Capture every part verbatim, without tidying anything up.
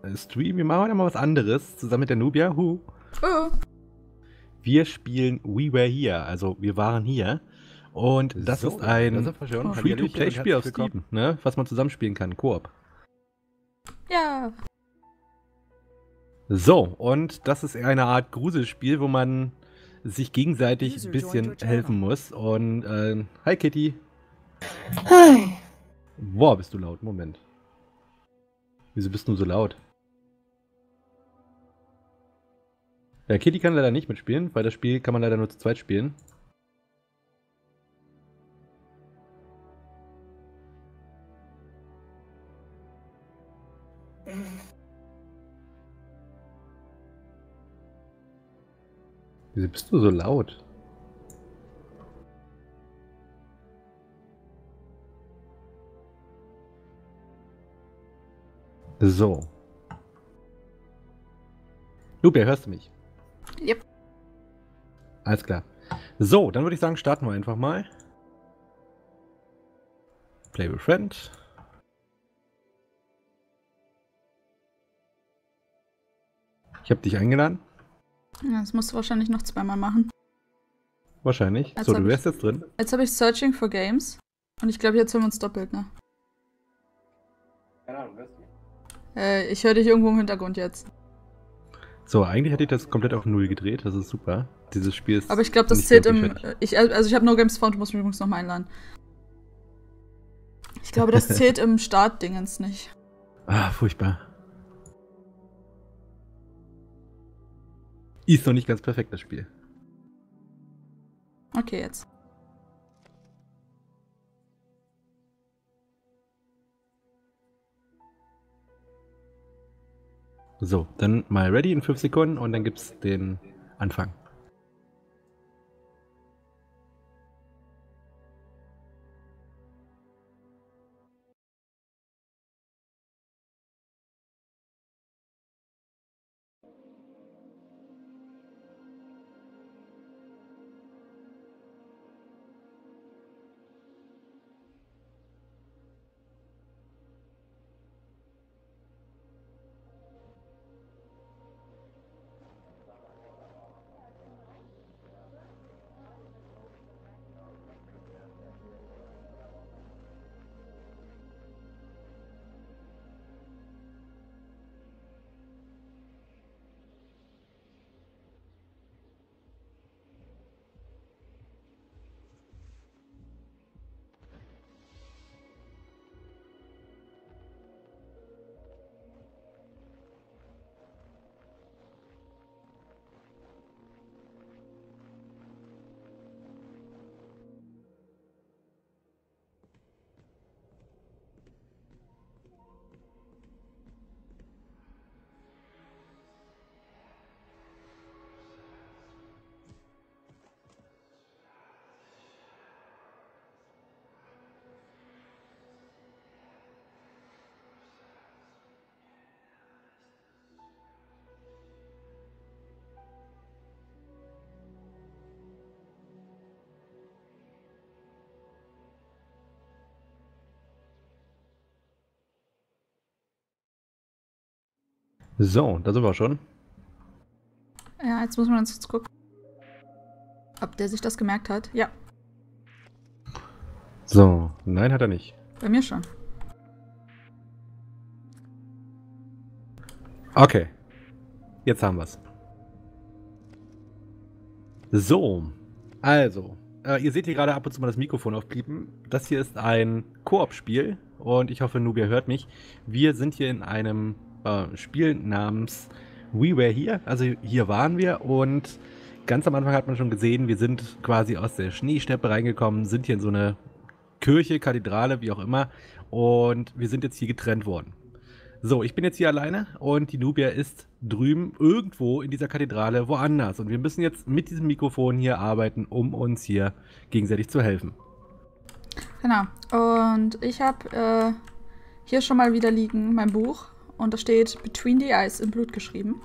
Stream. Wir machen heute mal was anderes, zusammen mit der Nubia. Huh. Oh. Wir spielen We Were Here, also wir waren hier. Und das So, ist ein das ist schon. Free-to-Play-Spiel auf Herzlich Steam, ne? Was man zusammenspielen kann, Koop. Ja. So, und das ist eher eine Art Gruselspiel, wo man sich gegenseitig ein bisschen helfen muss. Und, äh, hi Kitty. Hi. Boah, bist du laut, Moment. Wieso bist du so laut? Ja, Kitty kann leider nicht mitspielen, weil das Spiel kann man leider nur zu zweit spielen. Wieso bist du so laut? So. Nubia, hörst du mich? Yep. Alles klar. So, dann würde ich sagen, starten wir einfach mal. Play with Friend. Ich habe dich eingeladen. Ja, das musst du wahrscheinlich noch zweimal machen. Wahrscheinlich. Jetzt so, hab du ich- wärst jetzt drin. Jetzt habe ich Searching for Games. Und ich glaube, jetzt hören wir uns doppelt, ne? Keine Ahnung, hörst du mich? Äh, ich höre dich irgendwo im Hintergrund jetzt. So, eigentlich hätte ich das komplett auf Null gedreht. Das ist super. Dieses Spiel ist. Aber ich glaube, das nicht zählt wirklich im. fertig. äh, Ich, also, ich habe No Games Found, du musst mich übrigens nochmal einladen. Ich glaube, das zählt im Startdingens nicht. Ah, furchtbar. Ist noch nicht ganz perfekt, das Spiel. Okay, jetzt. So, dann mal ready in fünf Sekunden und dann gibt's den Anfang. So, da sind wir schon. Ja, jetzt muss man uns kurz gucken. Ob der sich das gemerkt hat. Ja, So, nein, hat er nicht. bei mir schon. Okay. Jetzt haben wir's. So, also, äh, ihr seht hier gerade ab und zu mal das Mikrofon aufpiepen. Das hier ist ein Koop-Spiel und ich hoffe, Nubia hört mich. Wir sind hier in einem äh, Spiel namens We Were Here. Also hier waren wir und ganz am Anfang hat man schon gesehen, wir sind quasi aus der Schneesteppe reingekommen, sind hier in so eine Kirche, Kathedrale, wie auch immer und wir sind jetzt hier getrennt worden. So, ich bin jetzt hier alleine und die Nubia ist drüben irgendwo in dieser Kathedrale woanders. Und wir müssen jetzt mit diesem Mikrofon hier arbeiten, um uns hier gegenseitig zu helfen. Genau. Und ich habe äh, hier schon mal wieder liegen mein Buch. Und da steht Between the Eyes in Blut geschrieben.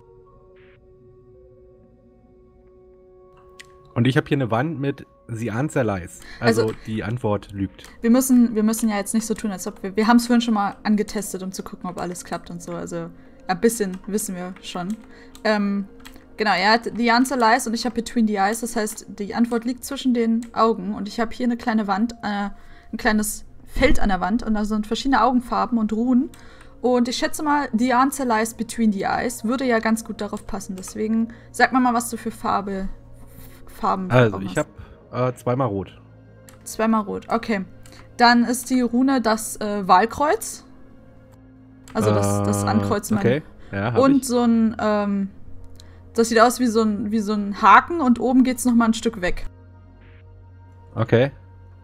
Und ich habe hier eine Wand mit The Answer Lies. Also, Also- die Antwort lügt. Wir müssen, wir müssen ja jetzt nicht so tun, als ob wir. Wir haben es vorhin schon mal angetestet, um zu gucken, ob alles klappt und so. Also Ein bisschen, wissen wir schon. Ähm, genau, er hat The Answer Lies und ich habe Between the Eyes. Das heißt, die Antwort liegt zwischen den Augen. Und ich habe hier eine kleine Wand, äh, ein kleines Feld an der Wand. Und da sind verschiedene Augenfarben und Runen. Und ich schätze mal, The Answer Lies Between the Eyes würde ja ganz gut darauf passen. Deswegen sag mal mal, was du für Farbe, Farben Also, ich habe äh, zweimal rot. Zweimal rot, okay. Dann ist die Rune das äh, Wahlkreuz. Also das, das Ankreuzen. Okay, ja, hab und ich. so ein, ähm, das sieht aus wie so ein, wie so ein Haken und oben geht's noch mal ein Stück weg. Okay.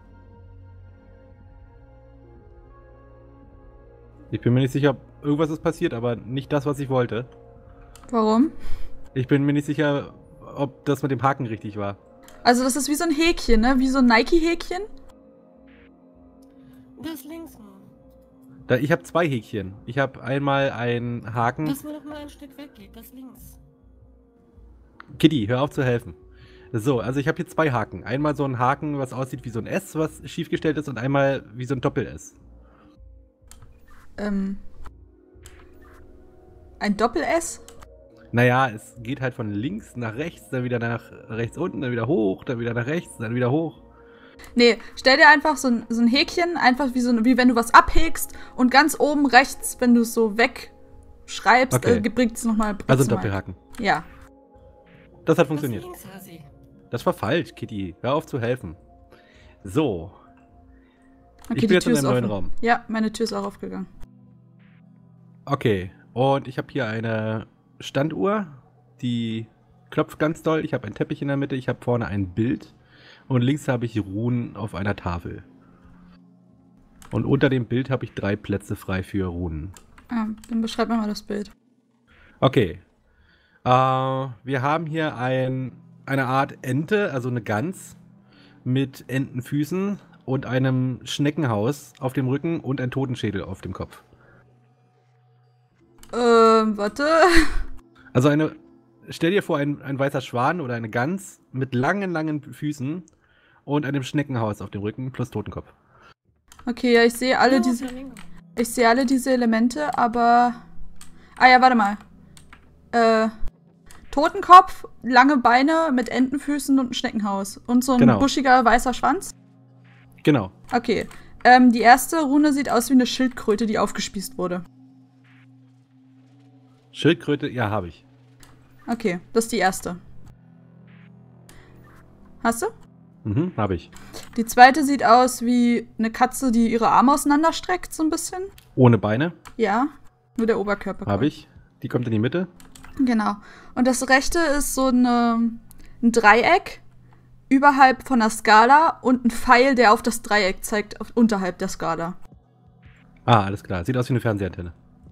Ich bin mir nicht sicher, ob irgendwas ist passiert, aber nicht das, was ich wollte. Warum? Ich bin mir nicht sicher, ob das mit dem Haken richtig war. Also das ist wie so ein Häkchen, ne? Wie so ein Nike-Häkchen. Das links mal. Da, ich habe zwei Häkchen. Ich habe einmal einen Haken. Dass man noch mal ein Stück weggeht, das links. Kitty, hör auf zu helfen. So, also ich habe hier zwei Haken. Einmal so ein Haken, was aussieht wie so ein S, was schiefgestellt ist, und einmal wie so ein Doppel-S. Ähm. Ein Doppel-S? Naja, es geht halt von links nach rechts, dann wieder nach rechts unten, dann wieder hoch, dann wieder nach rechts, dann wieder hoch. Nee, stell dir einfach so ein, so ein Häkchen, einfach wie, so, wie wenn du was abhäkst und ganz oben rechts, wenn du es so wegschreibst, Okay. äh, bringt es nochmal. Also ein Doppelhaken. Ja. Das hat funktioniert. Das links, Hasi. Das war falsch, Kitty. Hör auf zu helfen. So. Okay, Ich die bin jetzt Tür in ist einem neuen offen. Raum. Ja, meine Tür ist auch aufgegangen. Okay, und ich habe hier eine Standuhr, die klopft ganz doll. Ich habe einen Teppich in der Mitte, ich habe vorne ein Bild und links habe ich Runen auf einer Tafel. Und unter dem Bild habe ich drei Plätze frei für Runen. Ah, dann beschreib mir mal das Bild. Okay. Äh, wir haben hier ein, eine Art Ente, also eine Gans mit Entenfüßen und einem Schneckenhaus auf dem Rücken und ein Totenschädel auf dem Kopf. Ähm, warte. Also eine, stell dir vor, ein, ein weißer Schwan oder eine Gans mit langen, langen Füßen und einem Schneckenhaus auf dem Rücken plus Totenkopf. Okay, ja, ich sehe alle Ja, diese. Flamingo. Ich sehe alle diese Elemente, aber. Ah ja, warte mal. Äh. Totenkopf, lange Beine mit Entenfüßen und ein Schneckenhaus. Und so ein Genau. buschiger weißer Schwanz. Genau. Okay. Ähm, die erste Rune sieht aus wie eine Schildkröte, die aufgespießt wurde. Schildkröte, ja, habe ich. Okay, das ist die erste. Hast du? Mhm, habe ich. Die zweite sieht aus wie eine Katze, die ihre Arme auseinanderstreckt, so ein bisschen. Ohne Beine Ja, nur der Oberkörper. habe ich. Die kommt in die Mitte. Genau. Und das rechte ist so eine, ein Dreieck überhalb von der Skala und ein Pfeil, der auf das Dreieck zeigt, auf, unterhalb der Skala. Ah, alles klar. Sieht aus wie eine Fernsehantenne.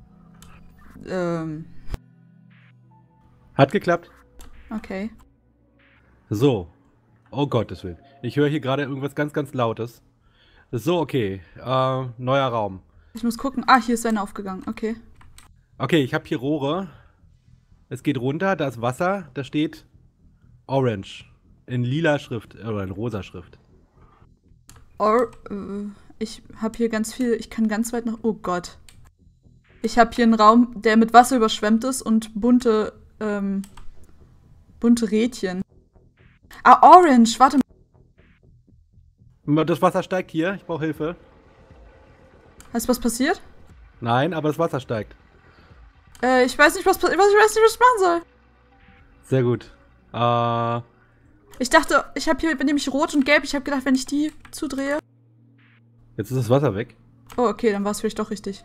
Ähm, Hat geklappt. okay. So. Oh Gottes Willen. Ich höre hier gerade irgendwas ganz, ganz Lautes. So, okay. Äh, neuer Raum. Ich muss gucken. Ah, hier ist eine aufgegangen. Okay. Okay, ich habe hier Rohre. Es geht runter, da ist Wasser, da steht Orange. In lila Schrift, oder in rosa Schrift. Or, äh, ich habe hier ganz viel, ich kann ganz weit nach, oh Gott. Ich habe hier einen Raum, der mit Wasser überschwemmt ist und bunte, ähm, bunte Rädchen. Ah, Orange, warte mal. Das Wasser steigt hier, ich brauche Hilfe. Weißt du, was passiert? Nein, aber das Wasser steigt. Äh, ich weiß nicht, was passiert, ich weiß nicht, was ich machen soll. Sehr gut. Äh, Ich dachte, ich habe hier nämlich rot und gelb, ich habe gedacht, wenn ich die zudrehe. jetzt ist das Wasser weg. Oh, okay, dann war es vielleicht doch richtig.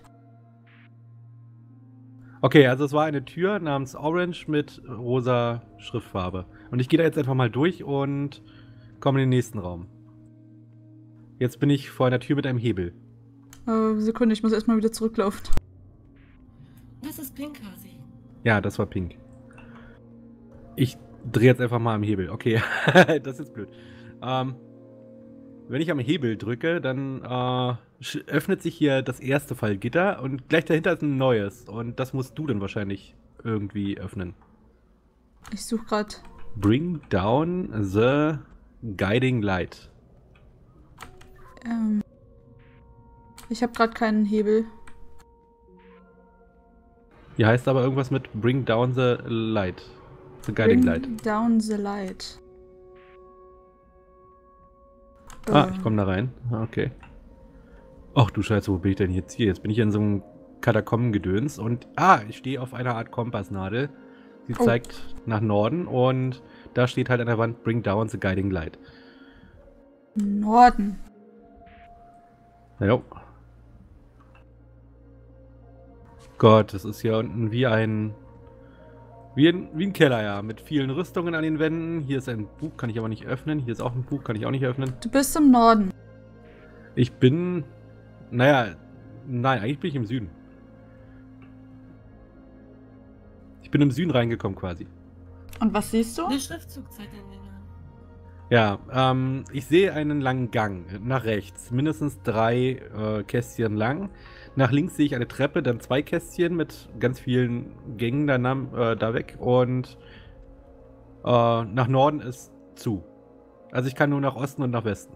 Okay, also es war eine Tür namens Orange mit rosa Schriftfarbe. Und ich gehe da jetzt einfach mal durch und komme in den nächsten Raum. Jetzt bin ich vor einer Tür mit einem Hebel. Äh, Sekunde, ich muss erstmal wieder zurücklaufen. Das ist pink, Hasi. Ja, das war pink. Ich drehe jetzt einfach mal am Hebel. Okay, das ist jetzt blöd. Ähm, wenn ich am Hebel drücke, dann äh, sch- öffnet sich hier das erste Fallgitter und gleich dahinter ist ein neues. Und das musst du dann wahrscheinlich irgendwie öffnen. Ich suche gerade. Bring down the guiding light. Ähm. Ich habe gerade keinen Hebel. Hier heißt aber irgendwas mit Bring down the light. The guiding light. Bring down the light. Ah, Äh, ich komme da rein. Ah, okay. Ach du Scheiße, wo bin ich denn jetzt hier? Jetzt bin ich in so einem Katakombengedöns und ah, ich stehe auf einer Art Kompassnadel. Sie Oh. zeigt nach Norden und da steht halt an der Wand Bring down the guiding light. Norden. Jo. Gott, das ist hier unten wie ein wie ein, wie ein Keller, ja, mit vielen Rüstungen an den Wänden. Hier ist ein Buch, kann ich aber nicht öffnen. Hier ist auch ein Buch, kann ich auch nicht öffnen. Du bist im Norden. Ich bin, naja, nein, eigentlich bin ich im Süden. Ich bin im Süden reingekommen quasi. Und was siehst du? Der Schriftzug zeigt den Dinger. Ja, ähm, ich sehe einen langen Gang nach rechts, mindestens drei äh, Kästchen lang. Nach links sehe ich eine Treppe, dann zwei Kästchen mit ganz vielen Gängen da, äh, da weg und äh, nach Norden ist zu. Also ich kann nur nach Osten und nach Westen.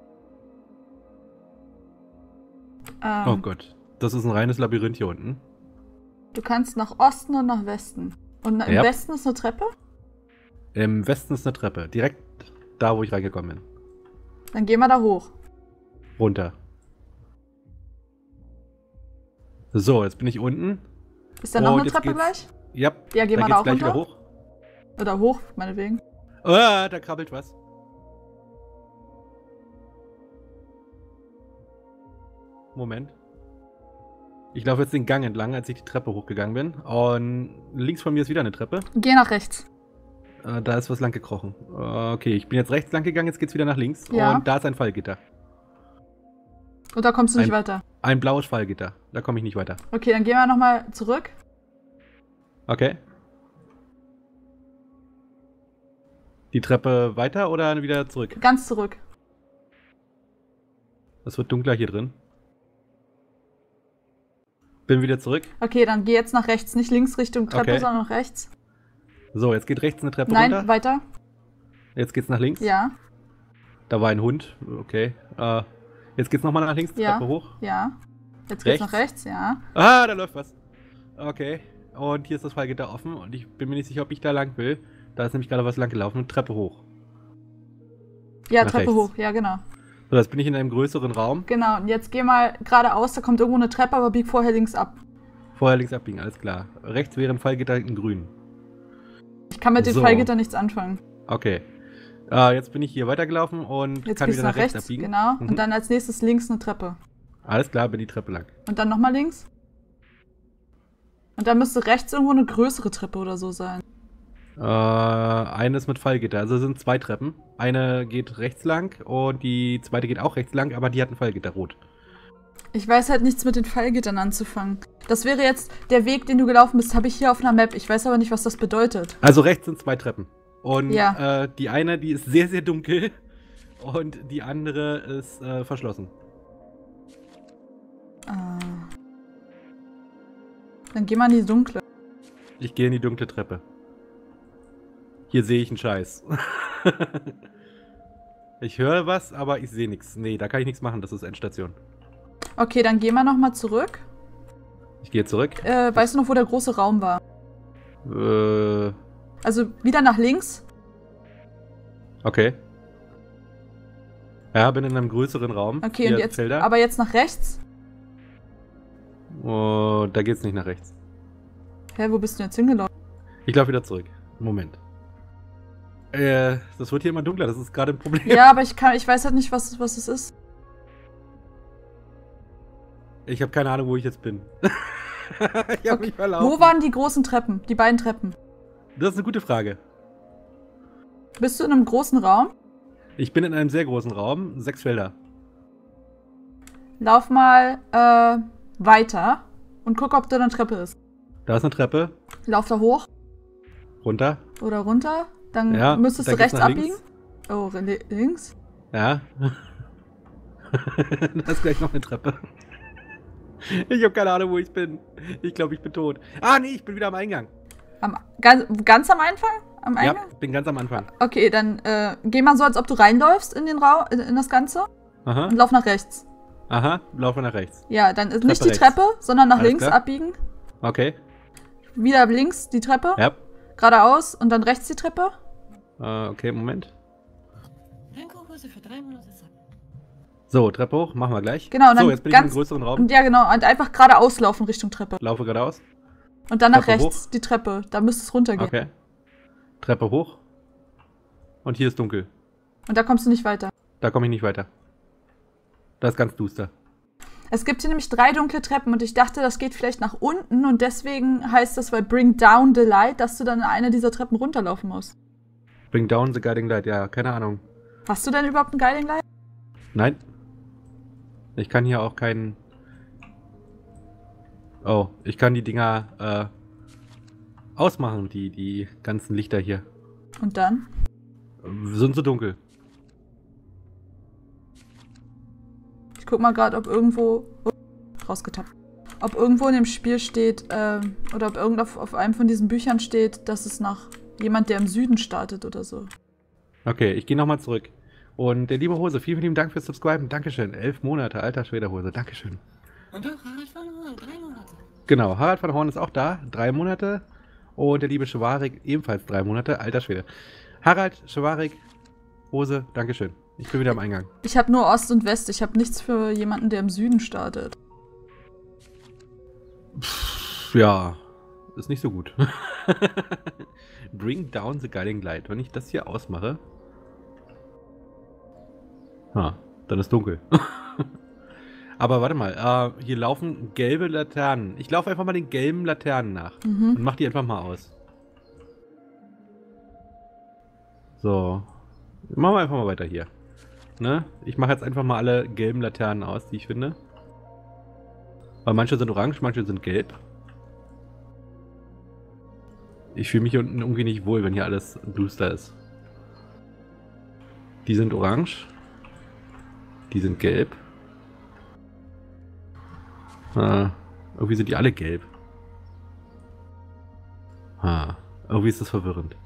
Ähm, Oh Gott, das ist ein reines Labyrinth hier unten. Du kannst nach Osten und nach Westen. Und im Ja. Westen ist eine Treppe? Im Westen ist eine Treppe, direkt da, wo ich reingekommen bin. Dann geh mal da hoch. Runter. So, jetzt bin ich unten. Ist da noch Und eine jetzt Treppe geht's- gleich? Ja, Ja, geh da mal geht's da auch gleich wieder runter. hoch. Oder hoch, meinetwegen. Ah, da krabbelt was. Moment. Ich laufe jetzt den Gang entlang, als ich die Treppe hochgegangen bin. Und links von mir ist wieder eine Treppe. Geh nach rechts. Äh, da ist was lang gekrochen. Äh, okay, ich bin jetzt rechts lang gegangen, jetzt geht's wieder nach links. Ja. Und da ist ein Fallgitter. Und da kommst du nicht Ein- weiter. Ein blaues Fallgitter. Da komme ich nicht weiter. Okay, dann gehen wir nochmal zurück. Okay. Die Treppe weiter oder wieder zurück? Ganz zurück. Es wird dunkler hier drin. Bin wieder zurück. Okay, dann geh jetzt nach rechts. Nicht links Richtung Treppe, Okay. sondern nach rechts. So, jetzt geht rechts eine Treppe Nein, runter. weiter. Jetzt geht's nach links. Ja, Da war ein Hund. Okay. Äh, jetzt geht's nochmal nach links, die Ja. Treppe hoch. ja. Jetzt geht's Rechts? nach rechts, ja. Ah, da läuft was. Okay. Und hier ist das Fallgitter offen und ich bin mir nicht sicher, ob ich da lang will. Da ist nämlich gerade was lang gelaufen. Treppe hoch. Ja, Nach Treppe rechts. hoch, ja, genau. So, jetzt bin ich in einem größeren Raum. Genau, und jetzt geh mal geradeaus, da kommt irgendwo eine Treppe, aber bieg vorher links ab. Vorher links abbiegen, alles klar. Rechts wäre ein Fallgitter in grün. Ich kann mit dem So. Fallgitter nichts anfangen. Okay. Äh, jetzt bin ich hier weitergelaufen und Jetzt kann gehst wieder du nach rechts, abbiegen. genau. Mhm. Und dann als nächstes links eine Treppe. Alles klar, bin die Treppe lang. Und dann nochmal links. Und dann müsste rechts irgendwo eine größere Treppe oder so sein. Äh, eine ist mit Fallgitter. Also es sind zwei Treppen. Eine geht rechts lang und die zweite geht auch rechts lang, aber die hat ein Fallgitter rot. Ich weiß halt nichts mit den Fallgittern anzufangen. Das wäre jetzt der Weg, den du gelaufen bist, habe ich hier auf einer Map. Ich weiß aber nicht, was das bedeutet. Also rechts sind zwei Treppen. Und Ja. äh, die eine, die ist sehr, sehr dunkel und die andere ist äh, verschlossen. Ah. Dann geh mal in die dunkle. Ich gehe in die dunkle Treppe. Hier sehe ich einen Scheiß. Ich höre was, aber ich sehe nichts. Nee, da kann ich nichts machen, das ist Endstation. Okay, dann geh mal nochmal zurück. Ich gehe zurück. Äh, weißt du noch, wo der große Raum war? Äh, Also wieder nach links. okay. Ja, bin in einem größeren Raum. Okay, Hier und jetzt, Felder. aber jetzt nach rechts. Oh, da geht's nicht nach rechts. Hä, wo bist du jetzt hingelaufen? Ich laufe wieder zurück. Moment. Äh, das wird hier immer dunkler, das ist gerade ein Problem. Ja, aber ich kann, ich weiß halt nicht, was, was es ist. Ich habe keine Ahnung, wo ich jetzt bin. Ich habe mich verlaufen. Wo waren die großen Treppen? Die beiden Treppen? Das ist eine gute Frage. Bist du in einem großen Raum? Ich bin in einem sehr großen Raum, sechs Felder. Lauf mal äh, weiter und guck, ob da eine Treppe ist. Da ist eine Treppe, Lauf da hoch runter. oder runter. Dann Ja, müsstest da du geht's rechts nach abbiegen. links. Oh, li- links? Ja. Da ist gleich noch eine Treppe. Ich habe keine Ahnung, wo ich bin. Ich glaube, ich bin tot. Ah, nee, ich bin wieder am Eingang. Am, ganz, ganz am Anfang? Am Eingang? Ja, bin ganz am Anfang. Okay, dann äh, geh mal so, als ob du reinläufst in den Raum, in, in das Ganze Aha, und lauf nach rechts. aha, laufe nach rechts. Ja, dann ist nicht die rechts. Treppe, sondern nach Alles links klar. abbiegen. Okay. wieder links die Treppe. Ja. Geradeaus und dann rechts die Treppe. Äh, okay, Moment. Blinko-Hose für drei Monate sacken. So, Treppe hoch, machen wir gleich. Genau, und dann so, jetzt bin ganz, ich im größeren Raum. Und ja, genau. Und einfach geradeaus laufen Richtung Treppe. Laufe geradeaus. Und dann nach Treppe rechts die Treppe. Da müsste es runtergehen. Okay. Treppe hoch. Und hier ist dunkel. Und da kommst du nicht weiter. Da komme ich nicht weiter. Da ist ganz duster. Es gibt hier nämlich drei dunkle Treppen und ich dachte, das geht vielleicht nach unten und deswegen heißt das, weil Bring Down the Light, dass du dann in eine dieser Treppen runterlaufen musst. Bring down the guiding light, ja, keine Ahnung. Hast du denn überhaupt ein Guiding Light? Nein. Ich kann hier auch keinen... Oh, ich kann die Dinger äh, ausmachen, die, die ganzen Lichter hier. Und dann? Sind so dunkel. Ich guck mal gerade, ob irgendwo... Oh, rausgetappt. Ob irgendwo in dem Spiel steht, äh, oder ob irgend auf, auf einem von diesen Büchern steht, dass es nach jemand, der im Süden startet oder so. Okay, ich gehe nochmal zurück. Und der liebe Hose, vielen, vielen Dank fürs Subscriben. Dankeschön. Elf Monate, alter Schwede Hose. Dankeschön. Und auch Harald von Horn, drei Monate. Genau, Harald von Horn ist auch da. Drei Monate. Und der liebe Schwarik ebenfalls drei Monate. Alter Schwede. Harald, Schwarik, Hose, Dankeschön. Ich bin wieder am Eingang. Ich habe nur Ost und West. Ich habe nichts für jemanden, der im Süden startet. Pff, ja, ist nicht so gut. Bring down the guiding light. Wenn ich das hier ausmache... Ha, dann ist dunkel. Aber warte mal, äh, hier laufen gelbe Laternen. Ich laufe einfach mal den gelben Laternen nach. Mhm. Und mach die einfach mal aus. So. Machen wir einfach mal weiter hier. Ne? Ich mache jetzt einfach mal alle gelben Laternen aus, die ich finde. Weil manche sind orange, manche sind gelb. Ich fühle mich hier unten irgendwie nicht wohl, wenn hier alles duster ist. Die sind orange. Die sind gelb. Ah, irgendwie sind die alle gelb. Ah, irgendwie ist das verwirrend.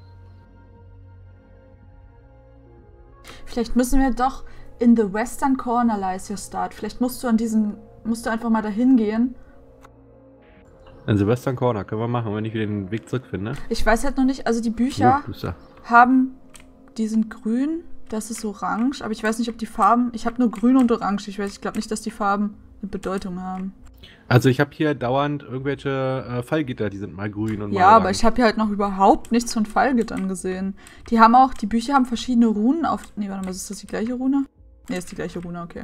Vielleicht müssen wir doch in the western corner lies your start. Vielleicht musst du an diesen, musst du einfach mal dahin gehen. In the western corner können wir machen, wenn ich wieder den Weg zurückfinde. Ich weiß halt noch nicht, also die Bücher Oh, haben, die sind grün, das ist orange, aber ich weiß nicht, ob die Farben, ich habe nur grün und orange, ich weiß, ich glaube nicht, dass die Farben eine Bedeutung haben. Also ich habe hier dauernd irgendwelche äh, Fallgitter, die sind mal grün und mal Ja, orange. aber ich habe hier halt noch überhaupt nichts von Fallgittern gesehen. Die haben auch, die Bücher haben verschiedene Runen auf, nee, warte mal, ist das die gleiche Rune? Nee, ist die gleiche Rune, okay.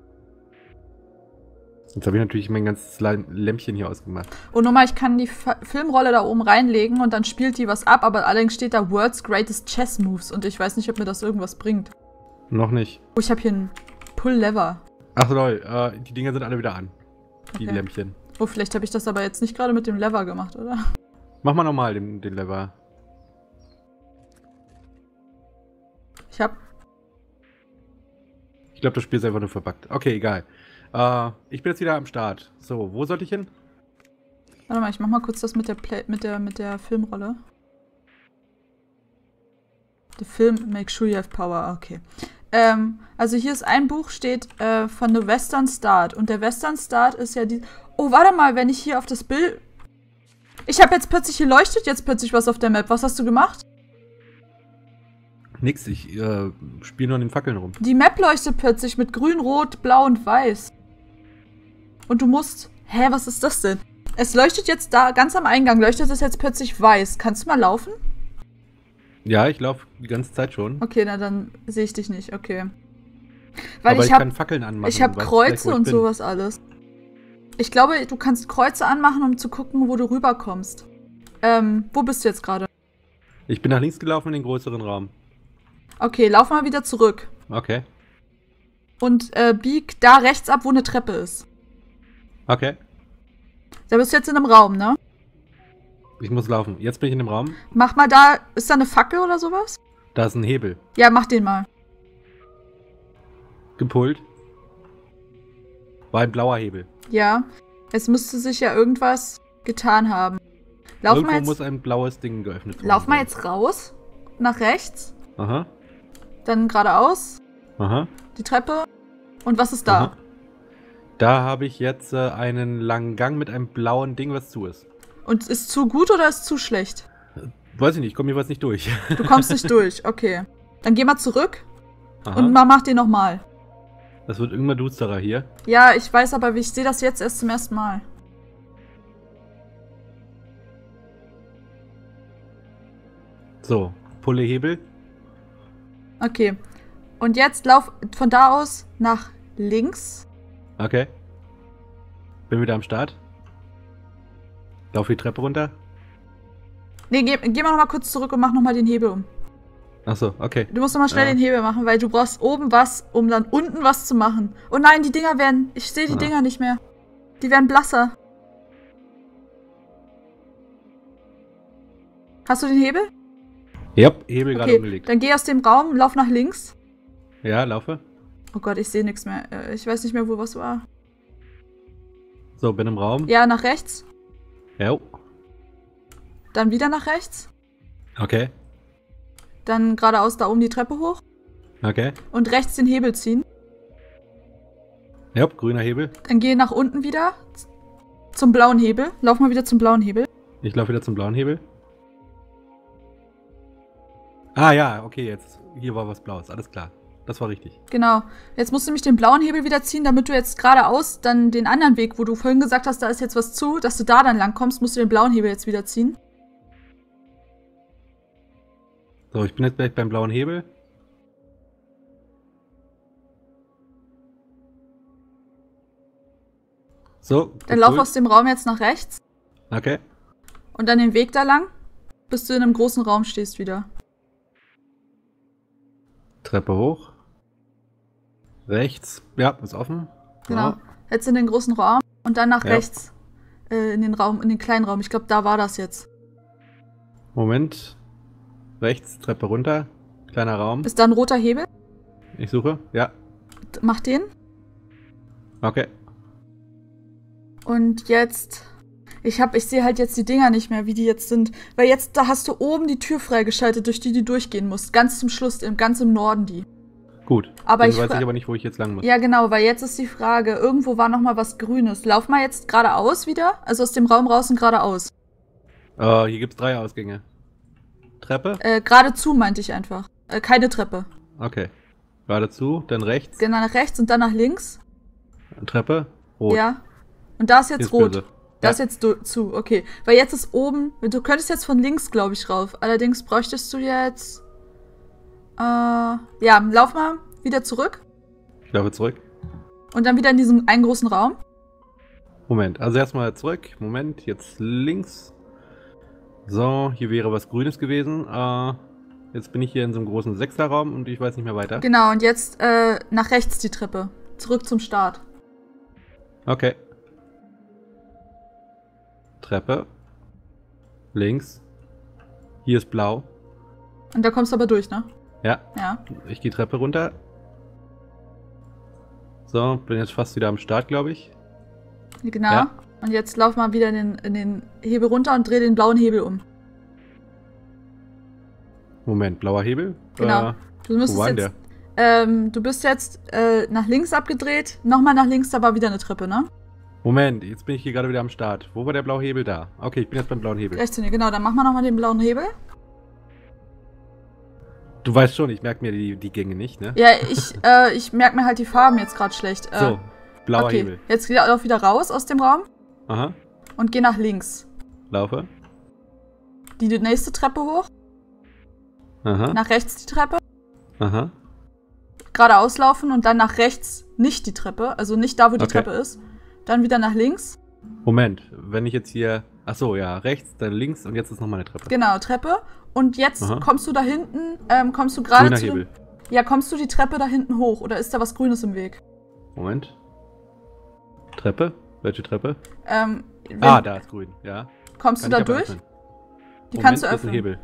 Jetzt habe ich natürlich mein ganzes Lämpchen hier ausgemacht. Und nochmal, ich kann die Fa Filmrolle da oben reinlegen und dann spielt die was ab, aber allerdings steht da World's Greatest Chess Moves und ich weiß nicht, ob mir das irgendwas bringt. Noch nicht. Oh, ich habe hier einen Pull-Lever. Ach lol, äh, die Dinger sind alle wieder an. Die Okay. Lämpchen. Oh, vielleicht habe ich das aber jetzt nicht gerade mit dem Lever gemacht, oder? Mach mal nochmal den, den Lever. Ich hab. Ich glaube, das Spiel ist einfach nur verbuggt. Okay, egal. Äh, ich bin jetzt wieder am Start. So, wo sollte ich hin? Warte mal, ich mach mal kurz das mit der Play mit der mit der Filmrolle. The film make sure you have power. Okay. Ähm, also hier ist ein Buch, steht äh, von The Western Start. Und der Western Start ist ja die. Oh, warte mal, wenn ich hier auf das Bild. Ich habe jetzt plötzlich, hier leuchtet jetzt plötzlich was auf der Map. Was hast du gemacht? Nix, ich äh, spiele nur an den Fackeln rum. Die Map leuchtet plötzlich mit grün, rot, blau und weiß. Und du musst... Hä, was ist das denn? Es leuchtet jetzt da, ganz am Eingang leuchtet es jetzt plötzlich weiß. Kannst du mal laufen? Ja, ich laufe die ganze Zeit schon. Okay, na dann sehe ich dich nicht, okay. Weil Aber ich ich, habe kann Fackeln anmachen. ich habe du weißt Kreuze vielleicht, wo ich und bin. sowas alles. Ich glaube, du kannst Kreuze anmachen, um zu gucken, wo du rüberkommst. Ähm, wo bist du jetzt gerade? Ich bin nach links gelaufen in den größeren Raum. Okay, lauf mal wieder zurück. Okay. Und äh, bieg da rechts ab, wo eine Treppe ist. Okay. Da bist du jetzt in einem Raum, ne? Ich muss laufen. Jetzt bin ich in dem Raum. Mach mal da, ist da eine Fackel oder sowas? Da ist ein Hebel. Ja, mach den mal. Gepult. War ein blauer Hebel. Ja. Es müsste sich ja irgendwas getan haben. Lauf Irgendwo mal jetzt, muss ein blaues Ding geöffnet worden lauf mal sein. jetzt raus. Nach rechts. Aha. Dann geradeaus. Aha. Die Treppe. Und was ist da? Aha. Da habe ich jetzt äh, einen langen Gang mit einem blauen Ding, was zu ist. Und ist zu gut oder ist zu schlecht? Weiß ich nicht, ich komme jeweils nicht durch. Du kommst nicht durch, okay. Dann geh mal zurück Aha. und mal mach den nochmal. Das wird irgendwann dusterer hier. Ja, ich weiß aber, ich sehe das jetzt erst zum ersten Mal. So, Pulle, Hebel. Okay. Und jetzt lauf von da aus nach links. Okay. Bin wieder am Start. Lauf die Treppe runter. Nee, geh, geh mal noch mal kurz zurück und mach nochmal den Hebel um. Achso, okay. Du musst nochmal schnell Ja. den Hebel machen, weil du brauchst oben was, um dann unten was zu machen. Oh nein, die Dinger werden... Ich sehe die Ah. Dinger nicht mehr. Die werden blasser. Hast du den Hebel? Ja, Hebel gerade Okay, umgelegt. dann geh aus dem Raum, lauf nach links. Ja, laufe. Oh Gott, ich sehe nichts mehr. Äh, Ich weiß nicht mehr, wo was war. So, bin im Raum. Ja, nach rechts. Ja. Dann wieder nach rechts. Okay. Dann geradeaus da oben die Treppe hoch. Okay. Und rechts den Hebel ziehen. Ja, grüner Hebel. Dann geh nach unten wieder. Zum blauen Hebel. Lauf mal wieder zum blauen Hebel. Ich laufe wieder zum blauen Hebel. Ah ja, okay, jetzt. Hier war was Blaues, alles klar. Das war richtig. Genau. Jetzt musst du nämlich den blauen Hebel wieder ziehen, damit du jetzt geradeaus dann den anderen Weg, wo du vorhin gesagt hast, da ist jetzt was zu, dass du da dann lang kommst, musst du den blauen Hebel jetzt wieder ziehen. So, ich bin jetzt gleich beim blauen Hebel. So. Dann gut lauf durch. aus dem Raum jetzt nach rechts Okay. und dann den Weg da lang, bis du in einem großen Raum stehst wieder. Treppe hoch. Rechts. Ja, ist offen. Genau. So. Jetzt in den großen Raum und dann nach Ja. rechts. Äh, in den Raum, in den kleinen Raum. Ich glaube, da war das jetzt. Moment. Rechts, Treppe runter. Kleiner Raum. Ist da ein roter Hebel? Ich suche. Ja. Mach den. Okay. Und jetzt. Ich hab, ich sehe halt jetzt die Dinger nicht mehr, wie die jetzt sind. Weil jetzt, da hast du oben die Tür freigeschaltet, durch die du durchgehen musst. Ganz zum Schluss, im, ganz im Norden die. Gut. Aber Dann ich weiß fra- ich aber nicht, wo ich jetzt lang muss. Ja, genau, weil jetzt ist die Frage, irgendwo war noch mal was Grünes. Lauf mal jetzt geradeaus wieder, also aus dem Raum raus und geradeaus. Äh, hier gibt's drei Ausgänge. Treppe. Äh, geradezu meinte ich einfach. Äh, keine Treppe. Okay. Geradezu, dann rechts. Genau, nach rechts und dann nach links. Treppe. Rot. Ja. Und da ist Hier jetzt ist rot. böse. Da Ja. ist jetzt du- zu, okay. Weil jetzt ist oben, du könntest jetzt von links, glaube ich, rauf. Allerdings bräuchtest du jetzt... Äh, ja, lauf mal wieder zurück. Ich laufe zurück. Und dann wieder in diesen einen großen Raum. Moment. Also erstmal zurück. Moment. Jetzt links. So, hier wäre was Grünes gewesen. Äh, jetzt bin ich hier in so einem großen Sechserraum und ich weiß nicht mehr weiter. Genau, und jetzt äh, nach rechts die Treppe. Zurück zum Start. Okay. Treppe. Links. Hier ist blau. Und da kommst du aber durch, ne? Ja. Ja. Ich gehe Treppe runter. So, bin jetzt fast wieder am Start, glaube ich. Genau. Ja. Und jetzt lauf mal wieder in den, in den Hebel runter und dreh den blauen Hebel um. Moment, blauer Hebel? Genau. Äh, Du wo müsstest war denn jetzt. der? Ähm, du bist jetzt äh, nach links abgedreht. Nochmal nach links, da war wieder eine Treppe, ne? Moment, jetzt bin ich hier gerade wieder am Start. Wo war der blaue Hebel da? Okay, ich bin jetzt beim blauen Hebel. Rechts hinten, genau. Dann mach mal nochmal den blauen Hebel. Du weißt schon, ich merke mir die, die Gänge nicht, ne? Ja, ich, äh, ich merke mir halt die Farben jetzt gerade schlecht. Äh, So, blauer okay. Hebel. Jetzt geh auch wieder raus aus dem Raum Aha, und geh nach links. laufe. Die, die nächste Treppe hoch. Aha, Nach rechts die Treppe. aha. Geradeaus laufen und dann nach rechts nicht die Treppe. Also nicht da, wo die Okay. Treppe ist. Dann wieder nach links. Moment, wenn ich jetzt hier... Achso, ja, rechts, dann links und jetzt ist nochmal eine Treppe. Genau, Treppe. Und jetzt Aha. kommst du da hinten, ähm, kommst du gerade Grüner zu dem- Hebel. Ja, kommst du die Treppe da hinten hoch oder ist da was Grünes im Weg? Moment. Treppe? Welche Treppe? Ähm, wenn, Ah, da ist grün, ja. kommst Kann du da ich aber durch? öffnen. Die Moment, kannst du hier ist ein öffnen. Hebel.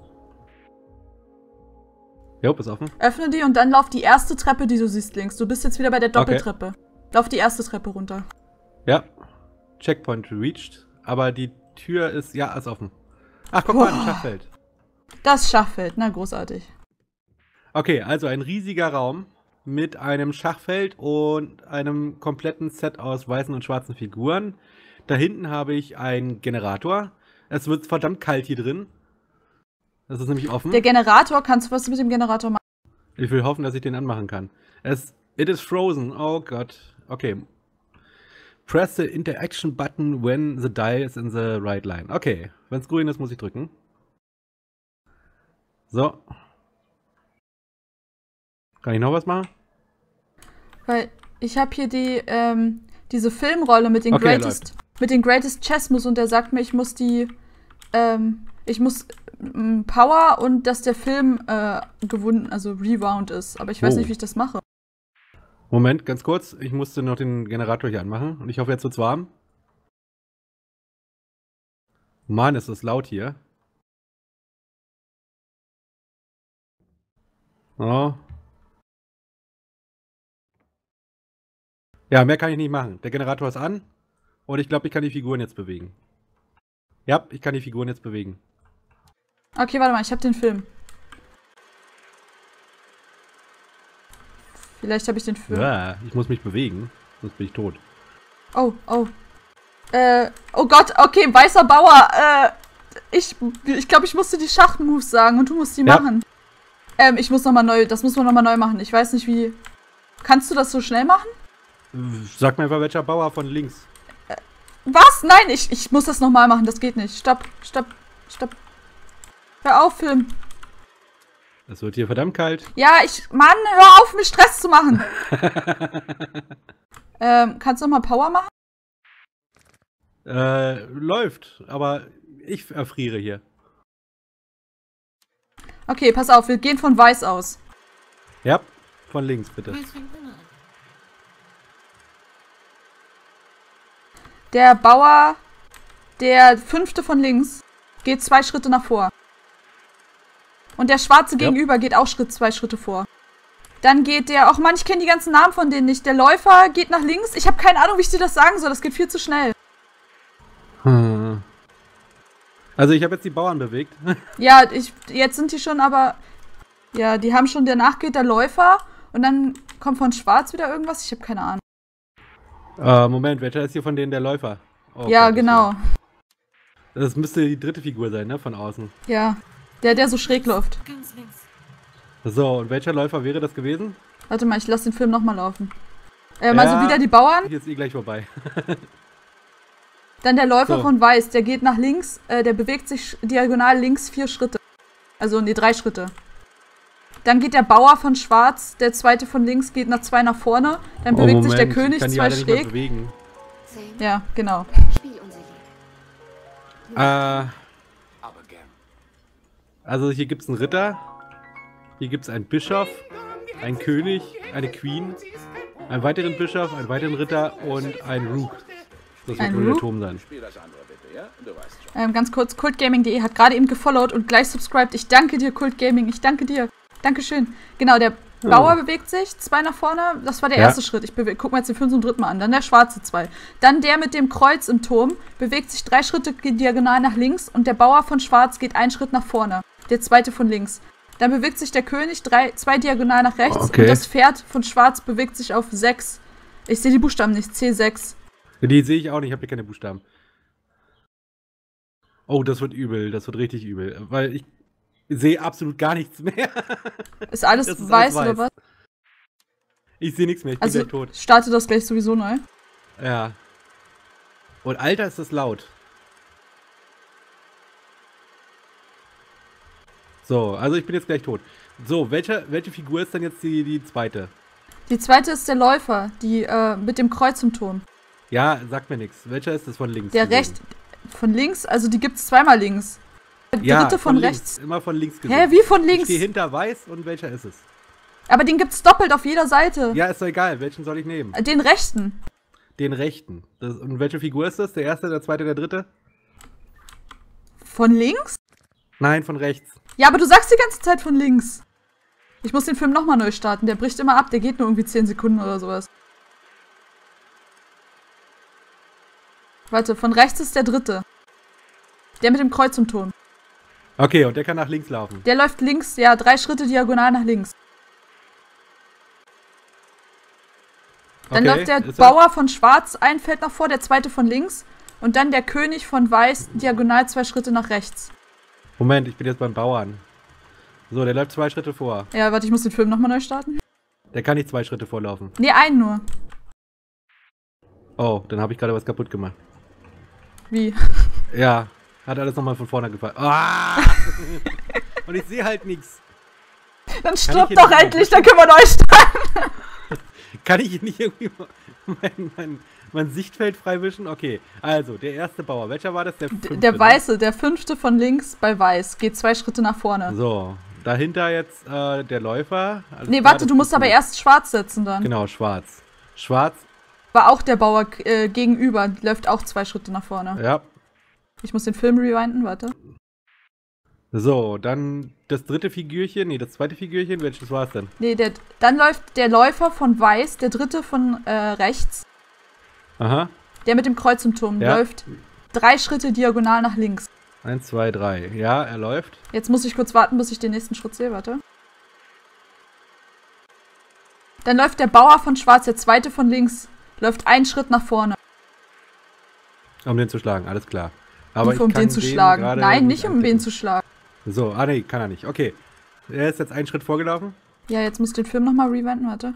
Jo, ist offen. Öffne die und dann lauf die erste Treppe, die du siehst links. Du bist jetzt wieder bei der Doppeltreppe. Lauf die erste Treppe runter. Ja. Checkpoint reached. Aber die Tür ist... Ja, ist offen. Ach, guck mal, ein Boah. Schachfeld. Das Schachfeld, na großartig. Okay, also ein riesiger Raum mit einem Schachfeld und einem kompletten Set aus weißen und schwarzen Figuren. Da hinten habe ich einen Generator. Es wird verdammt kalt hier drin. Das ist nämlich offen. Der Generator, kannst du was mit dem Generator machen? Ich will hoffen, dass ich den anmachen kann. Es, it is frozen. Oh Gott. Okay. Press the interaction button when the dial is in the right line. Okay. Wenn es grün ist, muss ich drücken. So. Kann ich noch was machen? Weil ich habe hier die, ähm, diese Filmrolle mit den Okay, Greatest, mit den Greatest Chess Moves und der sagt mir, ich muss die, ähm, ich muss ähm, Power und dass der Film äh, gewonnen, also Rewound ist. Aber ich weiß Oh. nicht, wie ich das mache. Moment, ganz kurz. Ich musste noch den Generator hier anmachen. Und ich hoffe, jetzt wird's warm. Mann, ist das laut hier. Oh. Ja, mehr kann ich nicht machen. Der Generator ist an. Und ich glaube, ich kann die Figuren jetzt bewegen. Ja, ich kann die Figuren jetzt bewegen. Okay, warte mal, ich habe den Film. Vielleicht habe ich den Film. Ja, ich muss mich bewegen. Sonst bin ich tot. Oh, oh. Äh, oh Gott, okay, weißer Bauer. Äh, ich ich glaube, ich musste die Schachmoves sagen und du musst die Ja. machen. Ähm, ich muss nochmal neu, das muss man nochmal neu machen. Ich weiß nicht, wie. Kannst du das so schnell machen? Sag mir einfach, welcher Bauer von links. Was? Nein, ich, ich muss das nochmal machen. Das geht nicht. Stopp, stopp, stopp. Hör auf, Film. Es wird hier verdammt kalt. Ja, ich. Mann, hör auf, mir Stress zu machen. ähm, kannst du nochmal Power machen? Äh, läuft. Aber ich erfriere hier. Okay, pass auf, wir gehen von weiß aus. Ja, von links bitte. Weiß fängt immer an. Der Bauer, der fünfte von links, geht zwei Schritte nach vor. Und der schwarze Ja. gegenüber geht auch Schritt, zwei Schritte vor. Dann geht der, ach Mann, ich kenne die ganzen Namen von denen nicht. Der Läufer geht nach links. Ich habe keine Ahnung, wie ich dir das sagen soll. Das geht viel zu schnell. Hm. Also ich habe jetzt die Bauern bewegt. Ja, ich, jetzt sind die schon, aber ja, die haben schon, danach geht der Läufer und dann kommt von schwarz wieder irgendwas. Ich habe keine Ahnung. äh, Moment, welcher ist hier von denen der Läufer? Oh Ja, Gott, genau. Das, das müsste die dritte Figur sein, ne? Von außen. Ja, der, der so schräg läuft. Ganz links. So, und welcher Läufer wäre das gewesen? Warte mal, ich lasse den Film nochmal laufen. Ähm, also Ja. wieder die Bauern. Hier ist eh gleich vorbei. Dann der Läufer So. von weiß, der geht nach links, äh, der bewegt sich diagonal links vier Schritte. Also, nee, drei Schritte. Dann geht der Bauer von schwarz, der zweite von links geht nach zwei nach vorne. Dann Oh, bewegt sich der Moment, König ich kann die zwei alle nicht mehr schräg. bewegen. Zehn. Ja, genau. Spielunsicher. Äh, Aber gern. also hier gibt es einen Ritter. Hier gibt es einen Bischof, einen König, eine Queen, einen weiteren Bischof, einen weiteren Ritter und einen Rook. Das wird Ein wohl der Rook? Turm sein. Spiel das andere bitte, ja? Du weißt schon. Ähm, ganz kurz, kultgaming punkt de hat gerade eben gefollowt und gleich subscribed. Ich danke dir, Kultgaming, ich danke dir. Dankeschön. Genau, der Oh. Bauer bewegt sich, zwei nach vorne. Das war der Ja. erste Schritt. Ich bewe- guck mal jetzt den Film zum dritten Mal an. Dann der schwarze zwei. Dann der mit dem Kreuz im Turm bewegt sich drei Schritte diagonal nach links und der Bauer von schwarz geht einen Schritt nach vorne. Der zweite von links. Dann bewegt sich der König drei, zwei diagonal nach rechts Okay. und das Pferd von schwarz bewegt sich auf sechs. Ich sehe die Buchstaben nicht. C sechs. Die sehe ich auch nicht, ich habe hier keine Buchstaben. Oh, das wird übel, das wird richtig übel. Weil ich sehe absolut gar nichts mehr. Ist alles Das ist weiß alles oder was? Ich sehe nichts mehr, ich bin Also gleich tot. startet das gleich sowieso neu. Ja. Und Alter, ist das laut. So, also ich bin jetzt gleich tot. So, welche, welche Figur ist denn jetzt die, die zweite? Die zweite ist der Läufer, die äh, mit dem Kreuz im Turm. Ja, sagt mir nichts. Welcher ist das von links? Der gewesen? recht von links, also die gibt's zweimal links. Der Ja, dritte von, links. rechts. Immer von links gesehen. Hä, wie von Ich links? stehe hinter weiß und welcher ist es? Aber den gibt's doppelt auf jeder Seite. Ja, ist doch egal. Welchen soll ich nehmen? Den rechten. Den rechten. Das, und welche Figur ist das? Der erste, der zweite, der dritte? Von links? Nein, von rechts. Ja, aber du sagst die ganze Zeit von links. Ich muss den Film nochmal neu starten. Der bricht immer ab. Der geht nur irgendwie zehn Sekunden oder sowas. Warte, von rechts ist der dritte. Der mit dem Kreuz im Turm. Okay, und der kann nach links laufen. Der läuft links, ja, drei Schritte diagonal nach links. Dann Okay, läuft der ist er- Bauer von schwarz ein Feld nach vor, der zweite von links. Und dann der König von Weiß, diagonal zwei Schritte nach rechts. Moment, ich bin jetzt beim Bauern. So, der läuft zwei Schritte vor. Ja, warte, ich muss den Film nochmal neu starten. Der kann nicht zwei Schritte vorlaufen. Nee, einen nur. Oh, dann habe ich gerade was kaputt gemacht. Wie? Ja, hat alles nochmal von vorne gefallen. Ah! Und ich sehe halt nichts. Dann stirb doch endlich, dann können wir neu starten. Kann ich nicht irgendwie mein, mein, mein Sichtfeld freiwischen? Okay, also, der erste Bauer. Welcher war das? Der fünfte, Der Weiße, der fünfte von links bei Weiß. Geht zwei Schritte nach vorne. So, dahinter jetzt äh, der Läufer. Alles Nee, klar, warte, das du musst ist aber gut. erst schwarz setzen dann. Genau, schwarz. Schwarz, War auch der Bauer äh, gegenüber. Läuft auch zwei Schritte nach vorne. ja. Ich muss den Film rewinden, warte. So, dann das dritte Figürchen. Nee, das zweite Figürchen. Welches war es denn? Nee, der, dann läuft der Läufer von Weiß, der dritte von äh, rechts. Aha. Der mit dem Kreuz im Turm Ja. läuft drei Schritte diagonal nach links. Eins, zwei, drei. Ja, er läuft. Jetzt muss ich kurz warten, bis ich den nächsten Schritt sehe, warte. Dann läuft der Bauer von Schwarz, der zweite von links, läuft einen Schritt nach vorne. Um den zu schlagen, alles klar. Aber Nicht um ich kann den zu schlagen. gerade Nein, nicht um anklicken. wen zu schlagen. So, ah nee, kann er nicht. Okay. Er ist jetzt einen Schritt vorgelaufen. Ja, jetzt muss ich den Film nochmal rewinden, warte.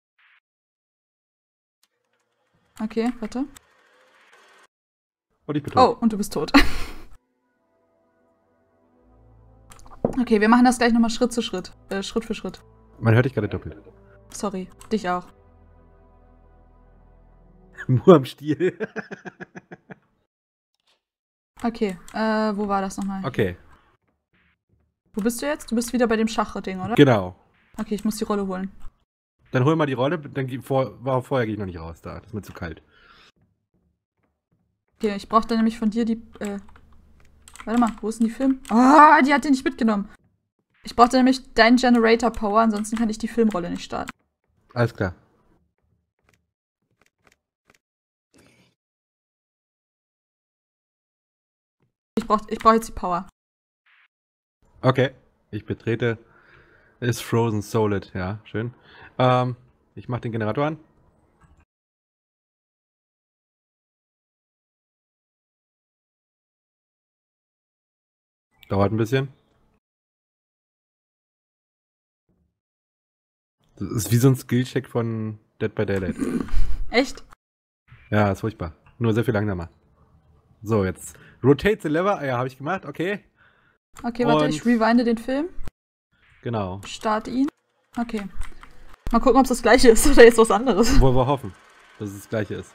Okay, warte. Und ich bin Oh, tot. und du bist tot. Okay, wir machen das gleich nochmal Schritt zu Schritt. Äh, Schritt für Schritt. Man hört dich gerade doppelt. Sorry, dich auch. Nur am Stiel. Okay, äh, wo war das nochmal? Okay, Wo bist du jetzt? Du bist wieder bei dem Schachding, oder? genau. Okay, ich muss die Rolle holen. Dann hol mal die Rolle. Dann geh- vor, war, vorher gehe ich noch nicht raus da. Das ist mir zu kalt. Okay, ich brauchte nämlich von dir die, äh, warte mal, wo ist denn die Film? Ah, die hat den nicht mitgenommen. Ich brauchte nämlich deinen Generator Power, ansonsten kann ich die Filmrolle nicht starten. Alles klar. Ich brauch, ich brauch jetzt die Power. Okay. Ich betrete. Ist Frozen Solid. Ja, schön. Ähm, ich mach den Generator an. Dauert ein bisschen. Das ist wie so ein Skillcheck von Dead by Daylight. Echt? Ja, ist furchtbar. Nur sehr viel langsamer. So, jetzt rotate the lever. Ja, habe ich gemacht. Okay. Okay, warte, Und- ich rewinde den Film. Genau. Starte ihn. Okay. Mal gucken, ob es das gleiche ist oder jetzt was anderes. Wollen wir hoffen, dass es das gleiche ist.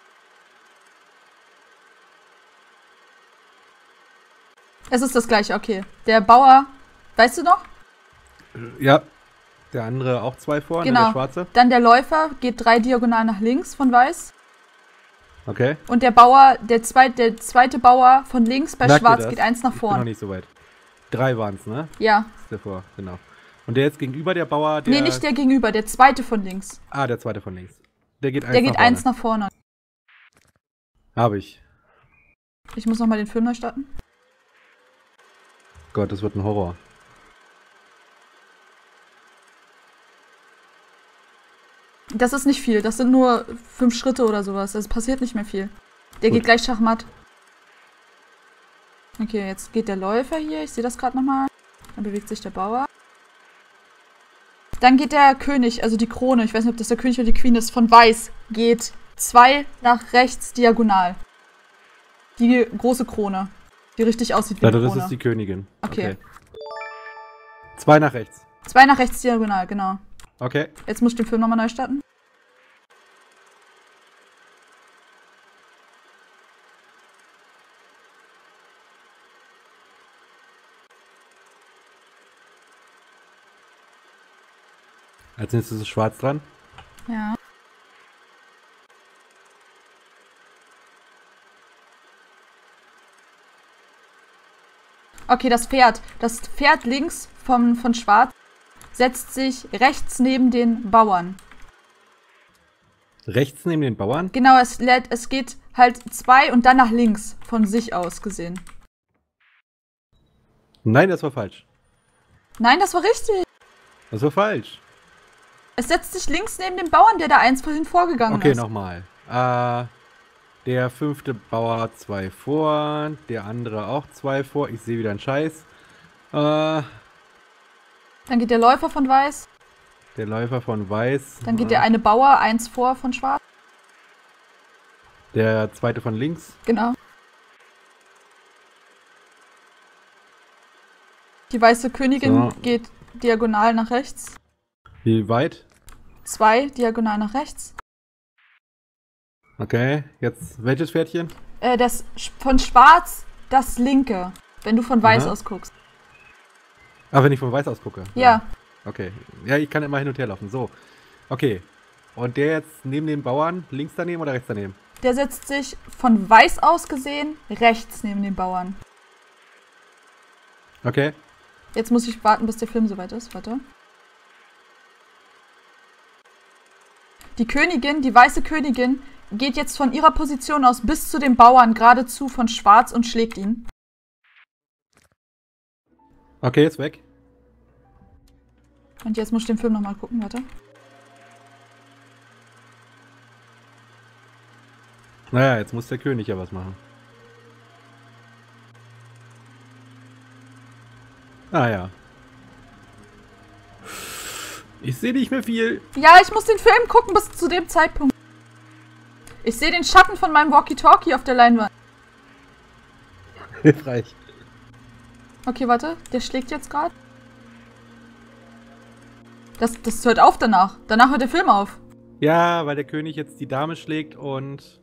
Es ist das gleiche, okay. Der Bauer, weißt du noch? Ja. Der andere auch zwei vor, ne, Genau. der schwarze. Dann der Läufer geht drei diagonal nach links von Weiß. Okay. Und der Bauer, der, zweit, der zweite Bauer von links bei Merkt ihr Schwarz das? geht eins nach Ich bin noch vorn. nicht so weit. Drei waren es, ne? Ja. Ist der vor, genau. Und der jetzt gegenüber der Bauer, der... Nee, nicht der gegenüber, der zweite von links. Ah, der zweite von links. Der geht eins Der geht nach eins vorne. nach vorne. Habe ich. Ich muss nochmal den Film neu starten. Gott, das wird ein Horror. Das ist nicht viel, das sind nur fünf Schritte oder sowas. Es passiert nicht mehr viel. Der Gut. geht gleich Schachmatt. Okay, jetzt geht der Läufer hier. Ich sehe das gerade nochmal. Dann bewegt sich der Bauer. Dann geht der König, also die Krone, ich weiß nicht, ob das der König oder die Queen ist, von Weiß, geht zwei nach rechts diagonal. Die große Krone, die richtig aussieht wie Ja, eine das Krone. ist die Königin. Okay. Zwei nach rechts. Zwei nach rechts diagonal, genau. Okay. Jetzt muss ich den Film nochmal neu starten. Als nächstes ist schwarz dran. Ja. Okay, das Pferd. Das Pferd links vom, von Schwarz setzt sich rechts neben den Bauern. Rechts neben den Bauern. Genau, es, lädt, es geht halt zwei und dann nach links von sich aus gesehen. Nein, das war falsch. Nein, das war richtig. Das war falsch. Es setzt sich links neben dem Bauern, der da eins vorhin vorgegangen Okay, ist. nochmal. Äh, Der fünfte Bauer zwei vor, der andere auch zwei vor. Ich sehe wieder einen Scheiß. Äh, Dann geht der Läufer von weiß. der Läufer von weiß. Dann geht der eine Bauer eins vor von schwarz. Der zweite von links. Genau. Die weiße Königin So. geht diagonal nach rechts. Wie weit? Zwei diagonal nach rechts. Okay, jetzt welches Pferdchen? Äh, das sch- von schwarz das linke, wenn du von weiß Aha. aus guckst. Ah, wenn ich von weiß aus gucke. Ja. Okay. Ja, ich kann immer hin und her laufen. So. Okay. Und der jetzt neben dem Bauern, links daneben oder rechts daneben? Der setzt sich von weiß aus gesehen rechts neben den Bauern. Okay. Jetzt muss ich warten, bis der Film soweit ist. Warte. Die Königin, die weiße Königin, geht jetzt von ihrer Position aus bis zu dem Bauern geradezu von schwarz und schlägt ihn. Okay, ist weg. Und jetzt muss ich den Film nochmal gucken, warte. Naja, jetzt muss der König ja was machen. Ah ja. Ich sehe nicht mehr viel. Ja, ich muss den Film gucken bis zu dem Zeitpunkt. Ich sehe den Schatten von meinem Walkie-Talkie auf der Leinwand. Hilfreich. Okay, warte. Der schlägt jetzt gerade. Das, das hört auf danach. Danach hört der Film auf. Ja, weil der König jetzt die Dame schlägt und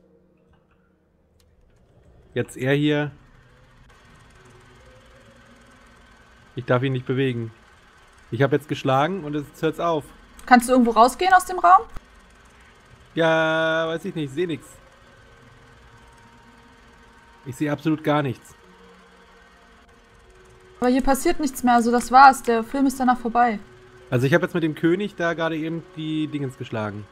jetzt er hier. Ich darf ihn nicht bewegen. Ich habe jetzt geschlagen und jetzt hört's auf. Kannst du irgendwo rausgehen aus dem Raum? Ja, weiß ich nicht, ich sehe nichts. Ich sehe absolut gar nichts. Aber hier passiert nichts mehr, also das war's. Der Film ist danach vorbei. Also ich habe jetzt mit dem König da gerade eben die Dingens geschlagen.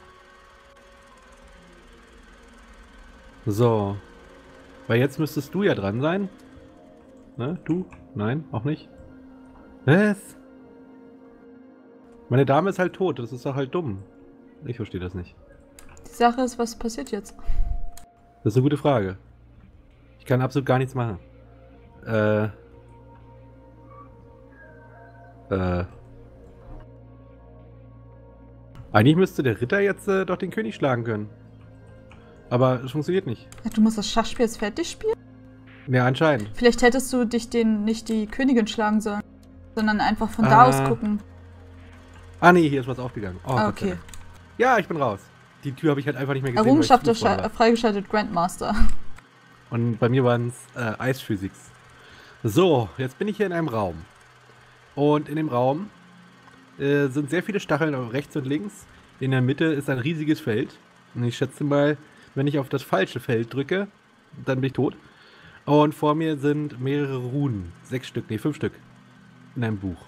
So. Weil jetzt müsstest du ja dran sein. Ne? Du? Nein, auch nicht. Was? Meine Dame ist halt tot, das ist doch halt dumm. Ich verstehe das nicht. Die Sache ist, was passiert jetzt? Das ist eine gute Frage. Ich kann absolut gar nichts machen. Äh. Äh. Eigentlich müsste der Ritter jetzt äh, doch den König schlagen können. Aber es funktioniert nicht. Ja, du musst das Schachspiel jetzt fertig spielen? Ja, anscheinend. Vielleicht hättest du dich den nicht die Königin schlagen sollen, sondern einfach von Ah. da aus gucken. Ah nee, hier ist was aufgegangen. Oh, Ah, Gott sei okay. Dank. Ja, ich bin raus. Die Tür habe ich halt einfach nicht mehr gesehen. Errungenschaft weil ich Fußballer scha- war. freigeschaltet Grandmaster. Und bei mir waren es äh, Eisphysics. So, jetzt bin ich hier in einem Raum. Und in dem Raum äh, sind sehr viele Stacheln rechts und links. In der Mitte ist ein riesiges Feld. Und ich schätze mal, wenn ich auf das falsche Feld drücke, dann bin ich tot. Und vor mir sind mehrere Runen. Sechs Stück, nee, fünf Stück. In einem Buch.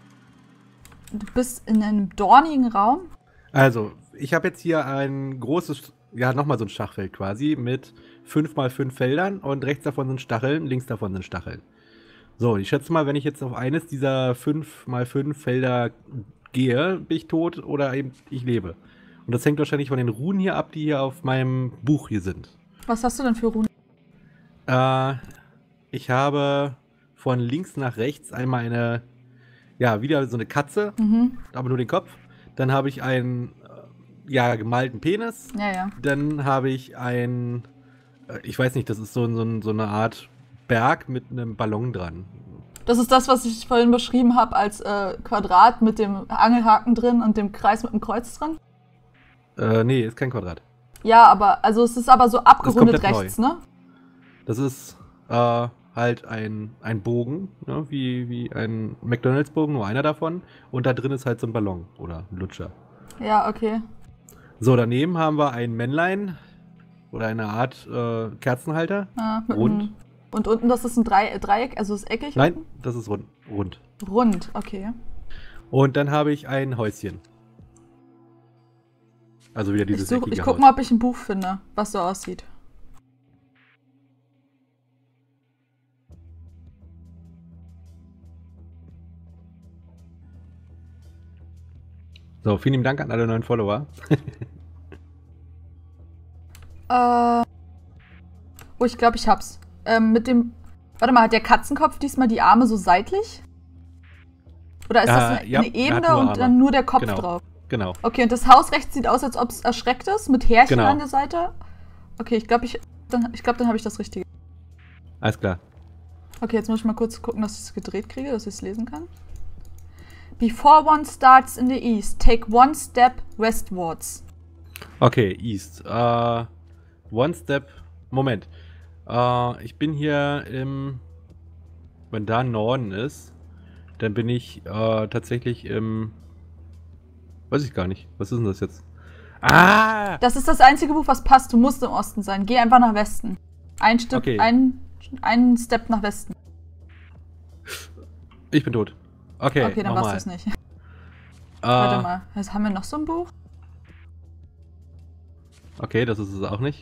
Du bist in einem dornigen Raum? Also, ich habe jetzt hier ein großes, ja, nochmal so ein Schachfeld quasi mit fünf mal fünf Feldern und rechts davon sind Stacheln, links davon sind Stacheln. So, ich schätze mal, wenn ich jetzt auf eines dieser fünf mal fünf Felder gehe, bin ich tot oder eben ich lebe. Und das hängt wahrscheinlich von den Runen hier ab, die hier auf meinem Buch hier sind. Was hast du denn für Runen? Äh, ich habe von links nach rechts einmal eine, ja, wieder so eine Katze, Mhm. aber nur den Kopf. Dann habe ich einen, äh, ja, gemalten Penis. Ja, ja. Dann habe ich ein, äh, ich weiß nicht, das ist so, so, so eine Art Berg mit einem Ballon dran. Das ist das, was ich vorhin beschrieben habe als äh, Quadrat mit dem Angelhaken drin und dem Kreis mit dem Kreuz drin. Äh, nee, ist kein Quadrat. Ja, aber, also es ist aber so abgerundet komplett rechts, ne? Das ist äh, halt ein, ein Bogen, ne? wie, wie ein McDonalds-Bogen, nur einer davon. Und da drin ist halt so ein Ballon oder ein Lutscher. Ja, okay. So, daneben haben wir ein Männlein oder eine Art äh, Kerzenhalter. Ja, mit Rund. einem- Und unten, das ist ein Drei Dreieck, also ist eckig? Nein, das ist rund. rund. Rund, okay. Und dann habe ich ein Häuschen. Also wieder dieses Ich, such, eckige ich guck Haus. mal, ob ich ein Buch finde, was so aussieht. So, vielen lieben Dank an alle neuen Follower. Äh, Oh, ich glaube, ich hab's. Ähm, mit dem. Warte mal, hat der Katzenkopf diesmal die Arme so seitlich? Oder ist Äh, das eine, ja, eine er hat Ebene nur und Arme. dann nur der Kopf Genau. drauf? Genau. Okay, und das Haus rechts sieht aus, als ob es erschreckt ist, mit Härchen Genau. an der Seite. Okay, ich glaube, ich, dann, ich glaub, dann habe ich das Richtige. Alles klar. Okay, jetzt muss ich mal kurz gucken, dass ich es gedreht kriege, dass ich es lesen kann. Before one starts in the east, take one step westwards. Okay, East. Äh, one Step. Moment. Äh, ich bin hier im. Wenn da Norden ist, dann bin ich äh, tatsächlich im. Weiß ich gar nicht. Was ist denn das jetzt? Ah! Das ist das einzige Buch, was passt. Du musst im Osten sein. Geh einfach nach Westen. Ein Stück, Okay. ein, ein Step nach Westen. Ich bin tot. Okay, Okay, dann nochmal. warst du es nicht. Äh, Warte mal, was, haben wir noch so ein Buch? Okay, das ist es auch nicht.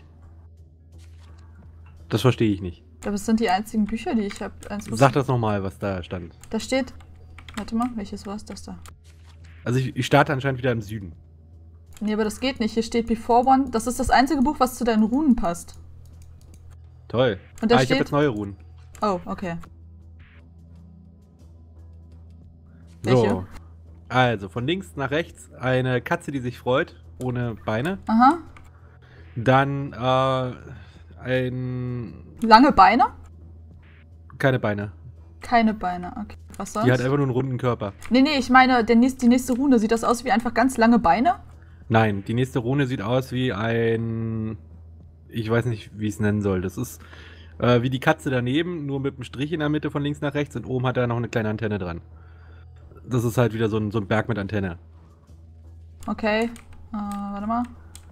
Das verstehe ich nicht. Ich glaube, es sind die einzigen Bücher, die ich habe. Sag das nochmal, was da stand. Da steht. Warte mal, welches war es das da? Also ich, ich starte anscheinend wieder im Süden. Nee, aber das geht nicht. Hier steht Before One. Das ist das einzige Buch, was zu deinen Runen passt. Toll. Und da ah, ich habe steht- jetzt neue Runen. Oh, okay. So. Welche? Also, von links nach rechts eine Katze, die sich freut, ohne Beine. Aha. Dann äh, ein. Lange Beine? Keine Beine. Keine Beine, okay. Was sonst? Die hat einfach nur einen runden Körper. nee, nee, ich meine, der nächste, die nächste Rune, sieht das aus wie einfach ganz lange Beine? Nein, die nächste Rune sieht aus wie ein. Ich weiß nicht, wie ich es nennen soll. Das ist äh, wie die Katze daneben, nur mit einem Strich in der Mitte von links nach rechts und oben hat er noch eine kleine Antenne dran. Das ist halt wieder so ein, so ein Berg mit Antenne. Okay. Äh, warte mal.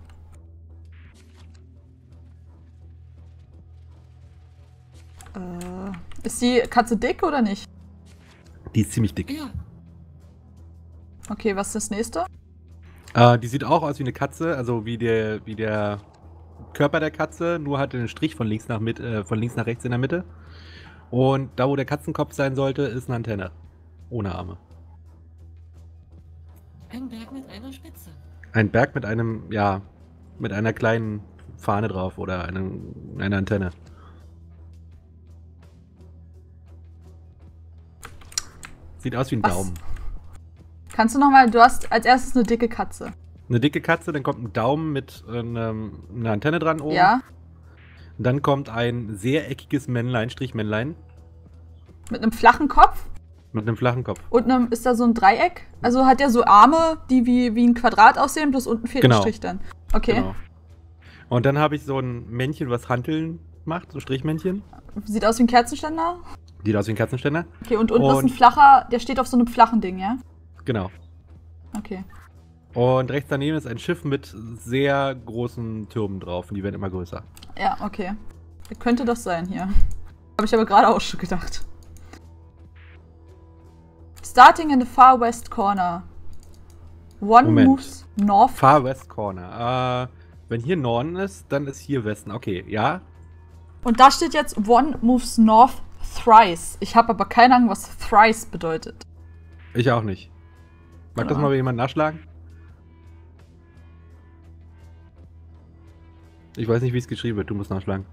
Äh, ist die Katze dick oder nicht? Die ist ziemlich dick. Ja. Okay, was ist das nächste? Äh, die sieht auch aus wie eine Katze, also wie der, wie der Körper der Katze, nur hat einen Strich von links nach mit, äh, von links nach rechts in der Mitte. Und da, wo der Katzenkopf sein sollte, ist eine Antenne. Ohne Arme. Ein Berg mit einer Spitze. Ein Berg mit einem, ja, mit einer kleinen Fahne drauf oder einem, einer Antenne. Sieht aus wie ein Was? Daumen. Kannst du nochmal, du hast als erstes eine dicke Katze. Eine dicke Katze, dann kommt ein Daumen mit einem, einer Antenne dran oben. Ja? Dann kommt ein sehr eckiges Männlein, Strichmännlein, Mit einem flachen Kopf? mit einem flachen Kopf. Und einem, ist da so ein Dreieck? Also hat er so Arme, die wie, wie ein Quadrat aussehen, bloß unten fehlt Genau. ein Strich dann. Okay. Genau. Und dann habe ich so ein Männchen, was Hanteln macht, so Strichmännchen. Sieht aus wie ein Kerzenständer. Sieht aus wie ein Katzenständer. Okay, und unten ist ein Und- flacher, der steht auf so einem flachen Ding, ja? Genau. Okay. Und rechts daneben ist ein Schiff mit sehr großen Türmen drauf und die werden immer größer. Ja, okay. Könnte das sein hier. Habe ich aber gerade auch schon gedacht. Starting in the far west corner. One Moment. moves north. Far West Corner. Äh, wenn hier Norden ist, dann ist hier Westen. Okay, ja. Und da steht jetzt One moves north thrice. Ich habe aber keine Ahnung, was thrice bedeutet. Ich auch nicht. Mag das Ja. mal jemand nachschlagen? Ich weiß nicht, wie es geschrieben wird. Du musst nachschlagen.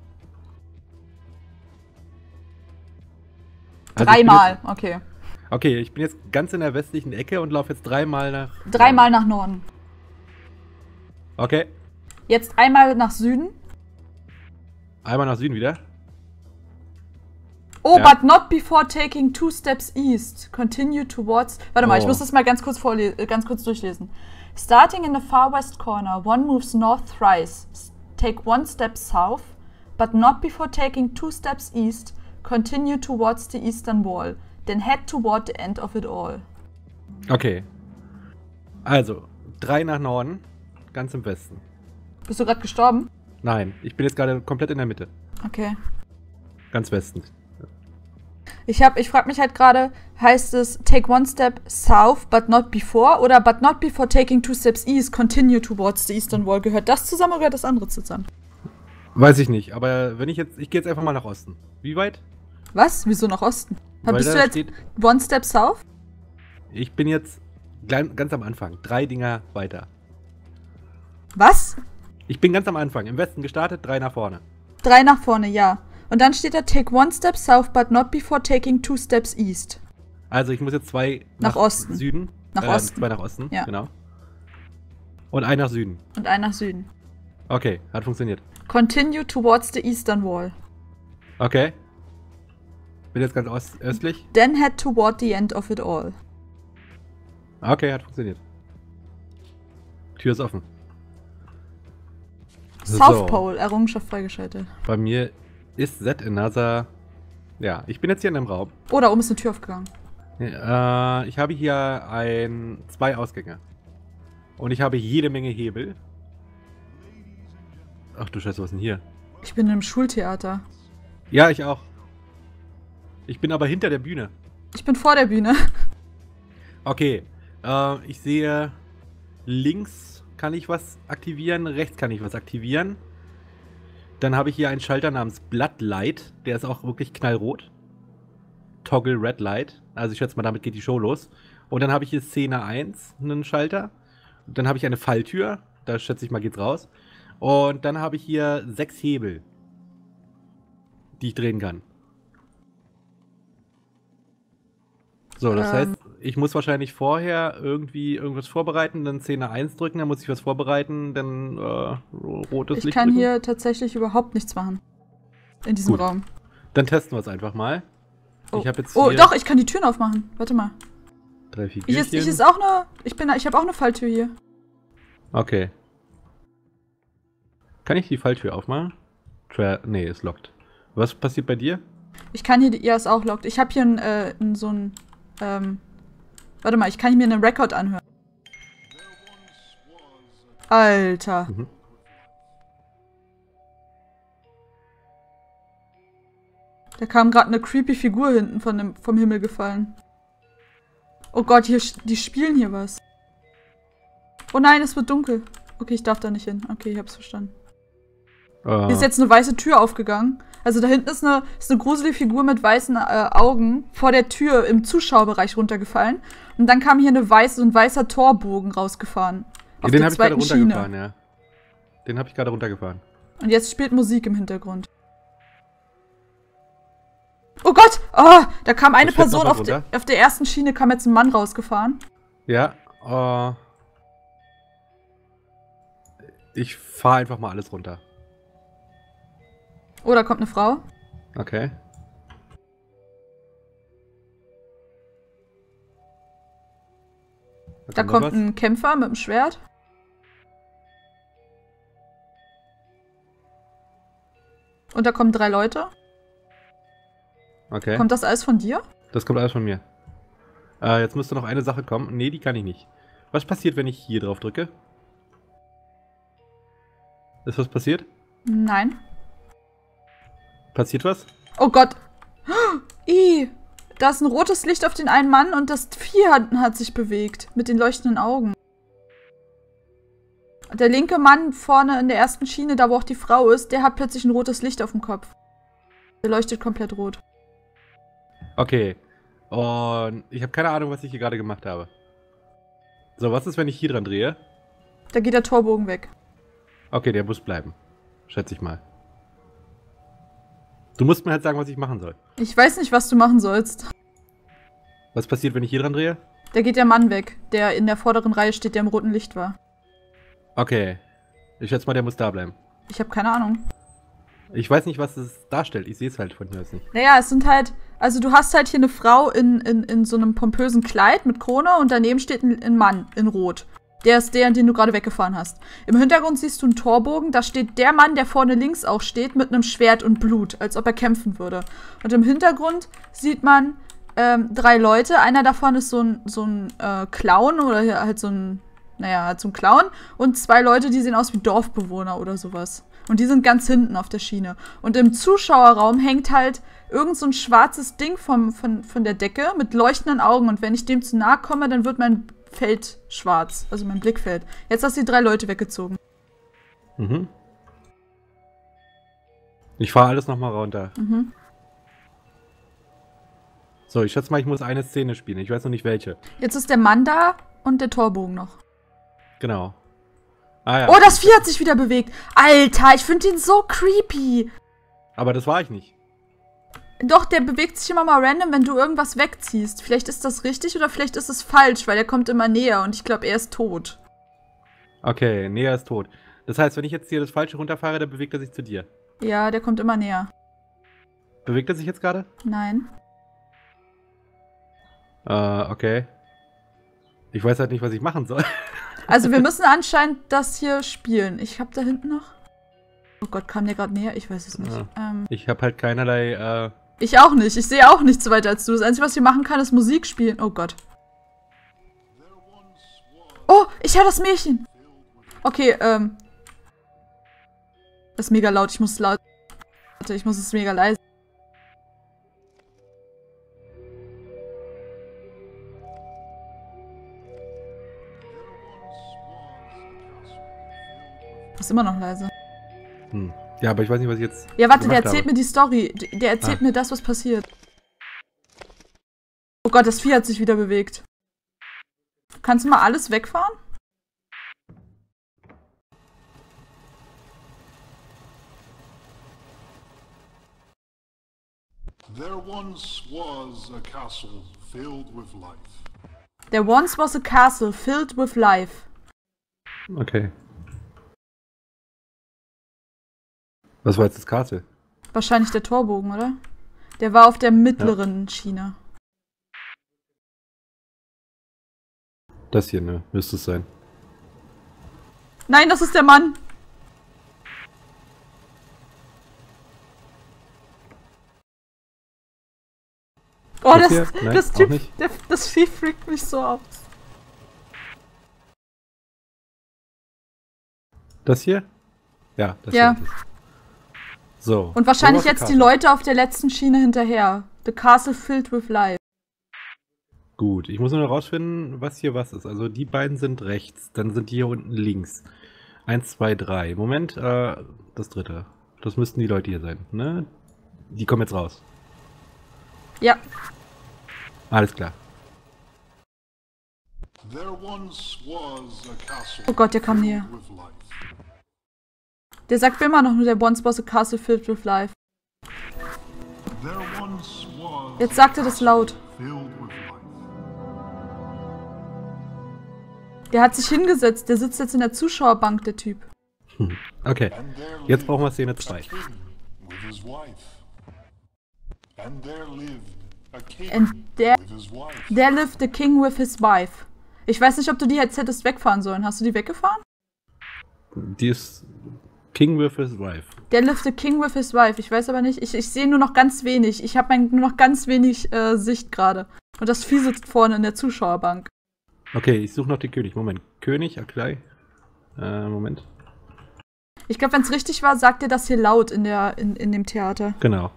Also ich bin Dreimal, Jetzt, okay. okay, ich bin jetzt ganz in der westlichen Ecke und laufe jetzt dreimal nach. Dreimal nach Norden. Okay. Jetzt einmal nach Süden. Einmal nach Süden wieder. Oh, Ja. but not before taking two steps east. Continue towards. Warte mal, ich Oh. muss das mal ganz kurz vorle äh, ganz kurz durchlesen. Starting in the far west corner, one moves north thrice. S- Take one step south, but not before taking two steps east. Continue towards the eastern wall. Then head toward the end of it all. Okay. Also, drei nach Norden, ganz im Westen. Bist du gerade gestorben? Nein, ich bin jetzt gerade komplett in der Mitte. Okay. Ganz Westen. Ich hab, ich frage mich halt gerade, heißt es take one step south, but not before? Oder but not before taking two steps east, continue towards the eastern wall? Gehört das zusammen oder gehört das andere zusammen? Weiß ich nicht, aber wenn ich jetzt. Ich gehe jetzt einfach mal nach Osten. Wie weit? Was? Wieso nach Osten? Weil Bist da du jetzt steht- one step south? Ich bin jetzt klein, ganz am Anfang. Drei Dinger weiter. Was? Ich bin ganz am Anfang. Im Westen gestartet, drei nach vorne. Drei nach vorne, ja. Und dann steht da, take one step south, but not before taking two steps east. Also ich muss jetzt zwei nach, nach Osten. Süden. Nach äh, Osten. Zwei nach Osten, ja. Genau. Und ein nach Süden. Und ein nach Süden. Okay, hat funktioniert. Continue towards the eastern wall. Okay. Bin jetzt ganz ost östlich. Then head toward the end of it all. Okay, hat funktioniert. Tür ist offen. South so. Pole, Errungenschaft freigeschaltet. Bei mir ist Set another. Ja, ich bin jetzt hier in einem Raum. Oh, da oben ist eine Tür aufgegangen. Äh, ich habe hier ein, zwei Ausgänge. Und ich habe jede Menge Hebel. Ach du Scheiße, was ist denn hier? Ich bin im Schultheater. Ja, ich auch. Ich bin aber hinter der Bühne. Ich bin vor der Bühne. Okay. Äh, ich sehe, links kann ich was aktivieren, rechts kann ich was aktivieren. Dann habe ich hier einen Schalter namens Bloodlight. Der ist auch wirklich knallrot. Toggle Red Light. Also ich schätze mal, damit geht die Show los. Und dann habe ich hier Szene eins, einen Schalter. Und dann habe ich eine Falltür. Da schätze ich mal, geht's raus. Und dann habe ich hier sechs Hebel, die ich drehen kann. So, das ähm. heißt, ich muss wahrscheinlich vorher irgendwie irgendwas vorbereiten, dann Szene eins drücken, dann muss ich was vorbereiten, dann äh, rotes ich Licht. Ich kann drücken. hier tatsächlich überhaupt nichts machen. In diesem Gut. Raum. Dann testen wir es einfach mal. Oh, ich jetzt oh doch, ich kann die Türen aufmachen. Warte mal. Drei Figürchen. Ich ist, ich ist auch eine. Ich bin, ich habe auch eine Falltür hier. Okay. Kann ich die Falltür aufmachen? Tra nee, ist locked. Was passiert bei dir? Ich kann hier, ja, ist auch locked. Ich habe hier ein, äh, ein, so ein, ähm, warte mal, ich kann mir einen Rekord anhören. Alter. Mhm. Da kam gerade eine creepy Figur hinten von dem, vom Himmel gefallen. Oh Gott, hier, die spielen hier was. Oh nein, es wird dunkel. Okay, ich darf da nicht hin. Okay, ich hab's verstanden. Uh. Hier ist jetzt eine weiße Tür aufgegangen. Also da hinten ist eine, ist eine gruselige Figur mit weißen äh, Augen vor der Tür im Zuschauerbereich runtergefallen. Und dann kam hier eine weiße, so ein weißer Torbogen rausgefahren. Ja, den habe ich gerade runtergefahren, ja. Den habe ich gerade runtergefahren. Und jetzt spielt Musik im Hintergrund. Oh Gott! Oh, da kam eine Person auf, de, auf der ersten Schiene, kam jetzt ein Mann rausgefahren. Ja, uh, ich fahre einfach mal alles runter. Oh, da kommt eine Frau. Okay. Da, da kommt was? Ein Kämpfer mit einem Schwert. Und da kommen drei Leute. Okay. Kommt das alles von dir? Das kommt alles von mir. Äh, jetzt müsste noch eine Sache kommen. Nee, die kann ich nicht. Was passiert, wenn ich hier drauf drücke? Ist was passiert? Nein. Passiert was? Oh Gott. Ih, da ist ein rotes Licht auf den einen Mann und das Vieh hat, hat sich bewegt. Mit den leuchtenden Augen. Der linke Mann vorne in der ersten Schiene, da wo auch die Frau ist, der hat plötzlich ein rotes Licht auf dem Kopf. Der leuchtet komplett rot. Okay. Und ich habe keine Ahnung, was ich hier gerade gemacht habe. So, was ist, wenn ich hier dran drehe? Da geht der Torbogen weg. Okay, der muss bleiben. Schätze ich mal. Du musst mir halt sagen, was ich machen soll. Ich weiß nicht, was du machen sollst. Was passiert, wenn ich hier dran drehe? Da geht der Mann weg, der in der vorderen Reihe steht, der im roten Licht war. Okay. Ich schätze mal, der muss da bleiben. Ich habe keine Ahnung. Ich weiß nicht, was es darstellt. Ich sehe es halt von hier aus nicht. Naja, es sind halt... Also du hast halt hier eine Frau in, in, in so einem pompösen Kleid mit Krone und daneben steht ein, ein Mann in Rot. Der ist der, den du gerade weggefahren hast. Im Hintergrund siehst du einen Torbogen. Da steht der Mann, der vorne links auch steht, mit einem Schwert und Blut, als ob er kämpfen würde. Und im Hintergrund sieht man ähm, drei Leute. Einer davon ist so ein, so ein äh, Clown oder halt so ein... Naja, halt so ein Clown. Und zwei Leute, die sehen aus wie Dorfbewohner oder sowas. Und die sind ganz hinten auf der Schiene. Und im Zuschauerraum hängt halt irgend so ein schwarzes Ding vom, von, von der Decke mit leuchtenden Augen. Und wenn ich dem zu nahe komme, dann wird mein Feld schwarz. Also mein Blickfeld. Jetzt hast du die drei Leute weggezogen. Mhm. Ich fahre alles nochmal runter. Mhm. So, ich schätze mal, ich muss eine Szene spielen. Ich weiß noch nicht welche. Jetzt ist der Mann da und der Torbogen noch. Genau. Ah, ja. Oh, das Vieh hat sich wieder bewegt. Alter, ich finde den so creepy. Aber das war ich nicht. Doch, der bewegt sich immer mal random, wenn du irgendwas wegziehst. Vielleicht ist das richtig oder vielleicht ist es falsch, weil er kommt immer näher und ich glaube, er ist tot. Okay, näher ist tot. Das heißt, wenn ich jetzt hier das Falsche runterfahre, dann bewegt er sich zu dir. Ja, der kommt immer näher. Bewegt er sich jetzt gerade? Nein. Äh, okay. Ich weiß halt nicht, was ich machen soll. Also wir müssen anscheinend das hier spielen. Ich habe da hinten noch... Oh Gott, kam der gerade näher? Ich weiß es nicht. Ja. Ähm, Ich habe halt keinerlei, äh... ich auch nicht. Ich sehe auch nicht so weiter als du. Das Einzige, was ich machen kann, ist Musik spielen. Oh Gott. Oh, ich höre das Mädchen. Okay, ähm... das ist mega laut. Ich muss laut... Warte, ich muss es mega leise. Das ist immer noch leise. Hm. Ja, aber ich weiß nicht, was ich jetzt Ja, warte, der gemacht erzählt habe. mir die Story. D- Der erzählt Ah. mir das, was passiert. Oh Gott, das Vieh hat sich wieder bewegt. Kannst du mal alles wegfahren? There once was a castle filled with life. There once was a castle filled with life. Okay. Was war jetzt das Castle? Wahrscheinlich der Torbogen, oder? Der war auf der mittleren Schiene. Das hier, ne? Müsste es sein. Nein, das ist der Mann. Oh, Das das, hier? das, Nein, das auch Typ, nicht. der, das Vieh freakt mich so aus. Das hier? Ja, das Ja. hier ist es. So. Und wahrscheinlich There was a jetzt die castle. Leute auf der letzten Schiene hinterher. The castle filled with life. Gut, ich muss nur noch rausfinden, was hier was ist. Also die beiden sind rechts, dann sind die hier unten links. Eins, zwei, drei. Moment, äh, das dritte. Das müssten die Leute hier sein, ne? Die kommen jetzt raus. Ja. Alles klar. There once was a castle Oh Gott, der kam näher. filled with life. Der sagt mir immer noch nur, der once was a castle filled with life. There once was Jetzt sagt er das laut. filled with life. Der hat sich hingesetzt. Der sitzt jetzt in der Zuschauerbank, der Typ. Okay, And there jetzt brauchen wir lived Szene a zwei. king with his wife. And there lived a king And there, with his wife. there lived the king with his wife. Ich weiß nicht, ob du die jetzt hättest wegfahren sollen. Hast du die weggefahren? Die ist King with his wife. There lived the king with his wife. Ich weiß aber nicht. Ich, ich sehe nur noch ganz wenig. Ich habe nur noch ganz wenig äh, Sicht gerade. Und das Vieh sitzt vorne in der Zuschauerbank. Okay, ich suche noch den König. Moment. König, Aklai. Äh, Moment. Ich glaube, wenn es richtig war, sagt er das hier laut in, der, in, in dem Theater. Genau.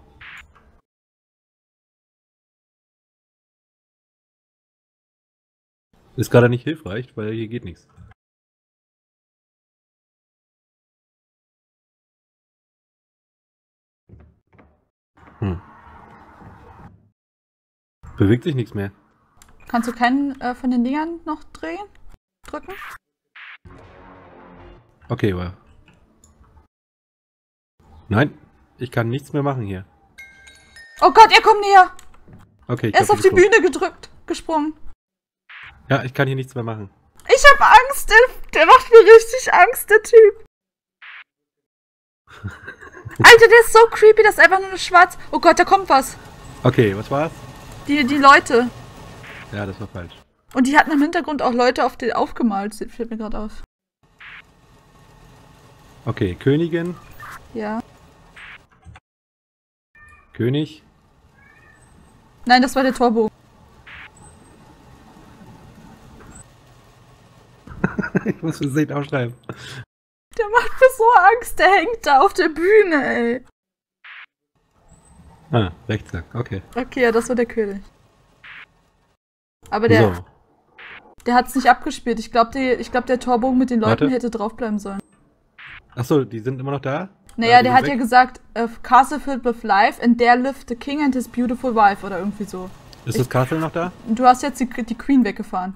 Ist gerade nicht hilfreich, weil hier geht nichts. Hm. Bewegt sich nichts mehr. Kannst du keinen äh, von den Dingern noch drehen? Drücken? Okay, aber. Nein, ich kann nichts mehr machen hier. Oh Gott, er kommt näher! Okay, ich Er ist glaub, auf die bin tot. Bühne gedrückt, gesprungen. Ja, ich kann hier nichts mehr machen. Ich hab Angst, der, der macht mir richtig Angst, der Typ. Alter, der ist so creepy, das ist einfach nur eine schwarz. Oh Gott, da kommt was. Okay, was war's? Die, die Leute. Ja, das war falsch. Und die hatten im Hintergrund auch Leute auf die, aufgemalt, fällt mir gerade auf. Okay, Königin, Ja. König. Nein, das war der Torbogen. Ich muss für Sehen aufschreiben. Der macht mir so Angst, der hängt da auf der Bühne, ey. Ah, rechts lang, okay. Okay, ja, das war der König. Aber der, So, der hat's nicht abgespielt. Ich glaube, ich glaub, der Torbogen mit den Leuten Warte. hätte draufbleiben sollen. achso, die sind immer noch da? Naja, die der sind hat weg? ja gesagt, a castle filled with life and there lived the king and his beautiful wife oder irgendwie so. Ist das Castle noch da? Und du hast jetzt die, die Queen weggefahren.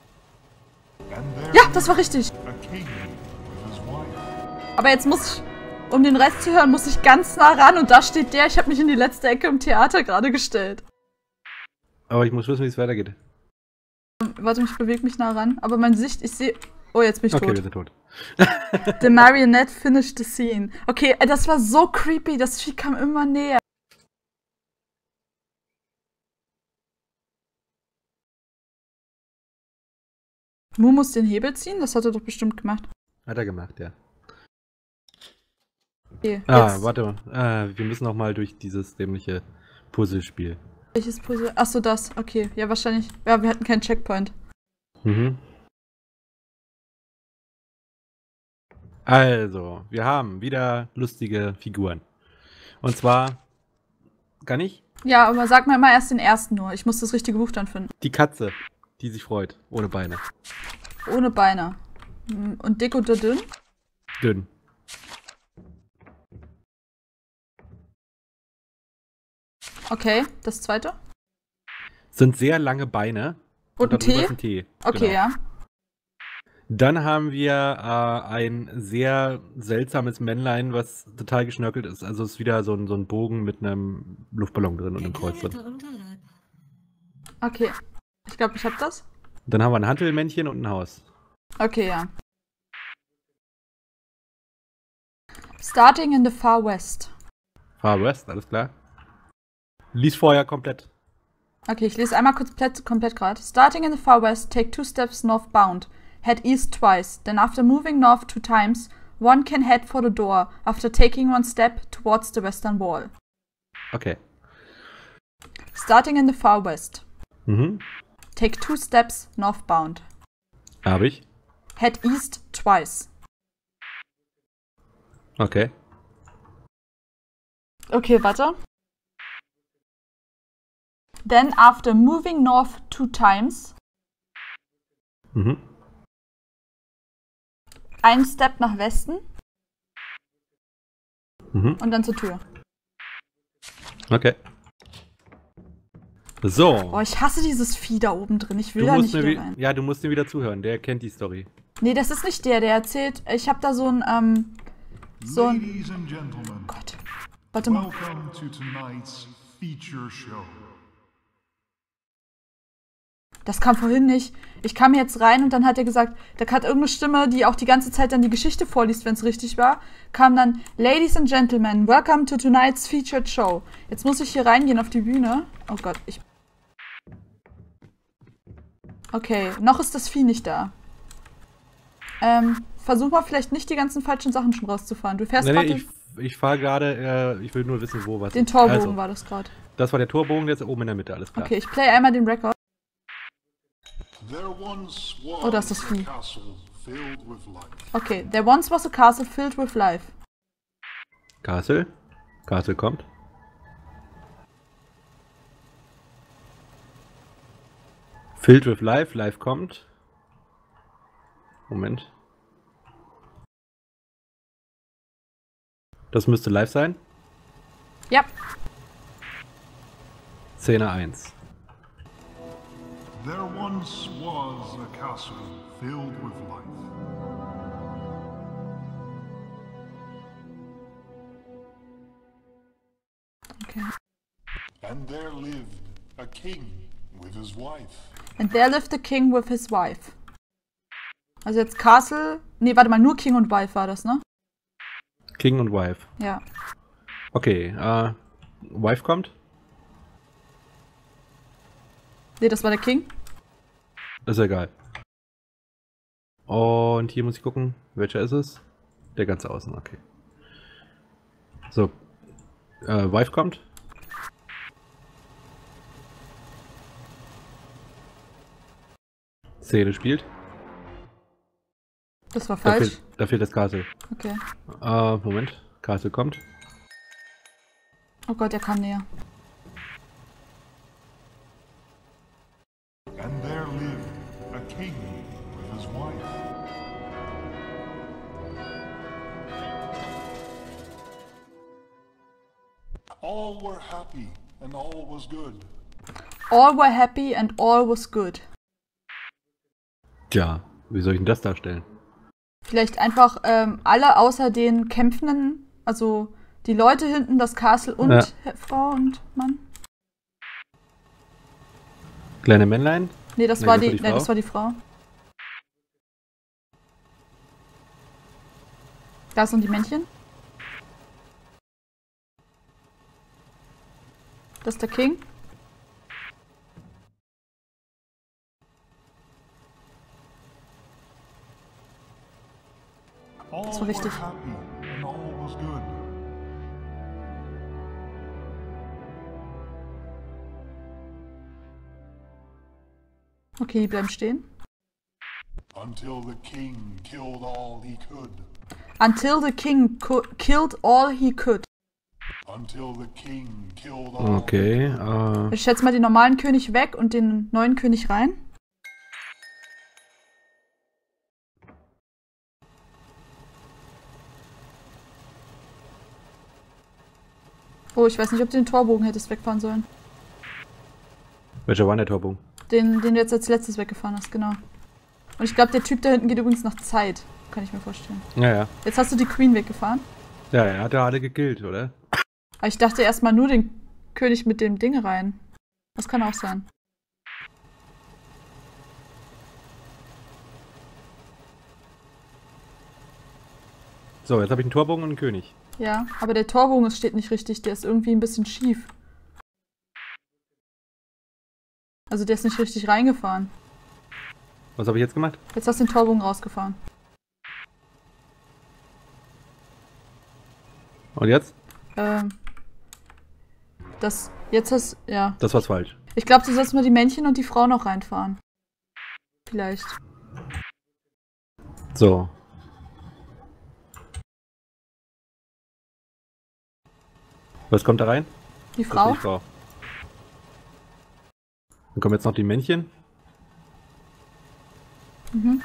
And there Ja, das war richtig. lived a king with his wife. Aber jetzt muss ich, um den Rest zu hören, muss ich ganz nah ran. Und da steht der. Ich habe mich in die letzte Ecke im Theater gerade gestellt. Aber ich muss wissen, wie es weitergeht. Warte, ich bewege mich nah ran. Aber meine Sicht, ich sehe... Oh, jetzt bin ich Okay, wir tot. sind tot. The Marionette finished the scene. Okay, äh, das war so creepy. Das Vieh kam immer näher. Mu muss den Hebel ziehen? Das hat er doch bestimmt gemacht. Hat er gemacht, ja. Okay, Ah, jetzt. warte mal. Äh, wir müssen noch mal durch dieses dämliche Puzzlespiel. Welches Puzzle? Achso, das. Okay, ja, wahrscheinlich. Ja, wir hatten keinen Checkpoint. Mhm. Also, wir haben wieder lustige Figuren. Und zwar, kann ich? Ja, aber sag mal immer erst den ersten nur. Ich muss das richtige Buch dann finden. Die Katze, die sich freut, ohne Beine. Ohne Beine. Hm, Und dick oder dünn? Dünn. Okay, das zweite. Sind sehr lange Beine. Und ein darüber T? ist ein T. Okay, genau. ja. Dann haben wir äh, ein sehr seltsames Männlein, was total geschnörkelt ist. Also es ist wieder so ein, so ein Bogen mit einem Luftballon drin und einem Kreuz drin. Unterleib. Okay. Ich glaube, ich hab das. Dann haben wir ein Hantelmännchen und ein Haus. Okay, ja. Starting in the far west. Far West, alles klar. Lies vorher komplett. Okay, ich lese einmal komplett, komplett gerade. Starting in the far west, take two steps northbound. Head east twice. Then after moving north two times, one can head for the door after taking one step towards the western wall. Okay. Starting in the far west. Mhm. Take two steps northbound. Habe ich. Head east twice. Okay. Okay, warte. Then after moving north two times, Mhm. ein Step nach Westen Mhm. und dann zur Tür. Okay. So. Boah, ich hasse dieses Vieh da oben drin. Ich will Du da musst nicht mir wieder wi- rein. ja, du musst mir wieder zuhören. Der kennt die Story. Nee, das ist nicht der, der erzählt. Ich habe da so ein, ähm, so ein... Ladies and gentlemen, Gott. Warte mal. welcome to tonight's feature show. Das kam vorhin nicht. Ich kam jetzt rein und dann hat er gesagt, da hat irgendeine Stimme, die auch die ganze Zeit dann die Geschichte vorliest, wenn es richtig war, kam dann, Ladies and Gentlemen, welcome to tonight's featured show. Jetzt muss ich hier reingehen auf die Bühne. Oh Gott, ich... Okay, noch ist das Vieh nicht da. Ähm, versuch mal vielleicht nicht die ganzen falschen Sachen schon rauszufahren. Du fährst Nee, nee, gerade ich, ich fahre gerade, äh, ich will nur wissen, wo was den ist. Torbogen, Also, war das gerade. das war der Torbogen, der ist oben in der Mitte, alles klar. Okay, ich play einmal den Record. There once was Oh, das ist das a Vieh. castle filled with life. Okay, there once was a castle filled with life. Castle. Castle kommt. Filled with Life. Life kommt. Moment. Das müsste live sein. Ja. Szene eins. There once was a castle filled with life. Okay. And there lived a king with his wife. And there lived a king with his wife. Also jetzt Castle. Nee, warte mal, nur King und Wife war das, ne? King und Wife. Ja. Okay, äh, Wife kommt. Nee, das war der King. Ist ja egal. Und hier muss ich gucken, welcher ist es? Der ganz außen, okay. So. Äh, Wife kommt. Szene spielt. Das war Da falsch. fehlt, da fehlt das Castle. Okay. Äh, Moment. Castle kommt. Oh Gott, er kam näher. And there lived a king with his wife. All were happy and all was good. All were happy and all was good. Tja, wie soll ich denn das darstellen? Vielleicht einfach ähm, alle außer den Kämpfenden, also die Leute hinten, das Castle und Ja. Frau und Mann. Kleine Männlein? Nee, das Nee, war das die, war die nee, Frau. das war die Frau. Da sind die Männchen. Das ist der King. All war were richtig. happy and all was good. Okay, die bleiben stehen. Until the king killed all he could. Until the king co- killed all he could. Until the king killed all Okay, äh, Ich schätze mal den normalen König weg und den neuen König rein. Oh, ich weiß nicht, ob du den Torbogen hättest wegfahren sollen. welcher war denn der Torbogen? Den, den du jetzt als letztes weggefahren hast, genau. Und ich glaube, der Typ da hinten geht übrigens nach Zeit. Kann ich mir vorstellen. Ja, ja. Jetzt hast du die Queen weggefahren. Ja, er hat ja alle gekillt, oder? Aber ich dachte erstmal nur den König mit dem Ding rein. Das kann auch sein. So, jetzt habe ich einen Torbogen und einen König. Ja, aber der Torbogen ist- steht nicht richtig. Der ist irgendwie ein bisschen schief. Also der ist nicht richtig reingefahren. Was habe ich jetzt gemacht? Jetzt hast du den Torbogen rausgefahren. Und jetzt? Ähm. Das. Jetzt hast. Ja. Das war's falsch. Ich glaube, du sollst mal die Männchen und die Frau noch reinfahren. Vielleicht. So. Was kommt da rein? Die Das ist Frau? die Frau. Dann kommen jetzt noch die Männchen. Mhm.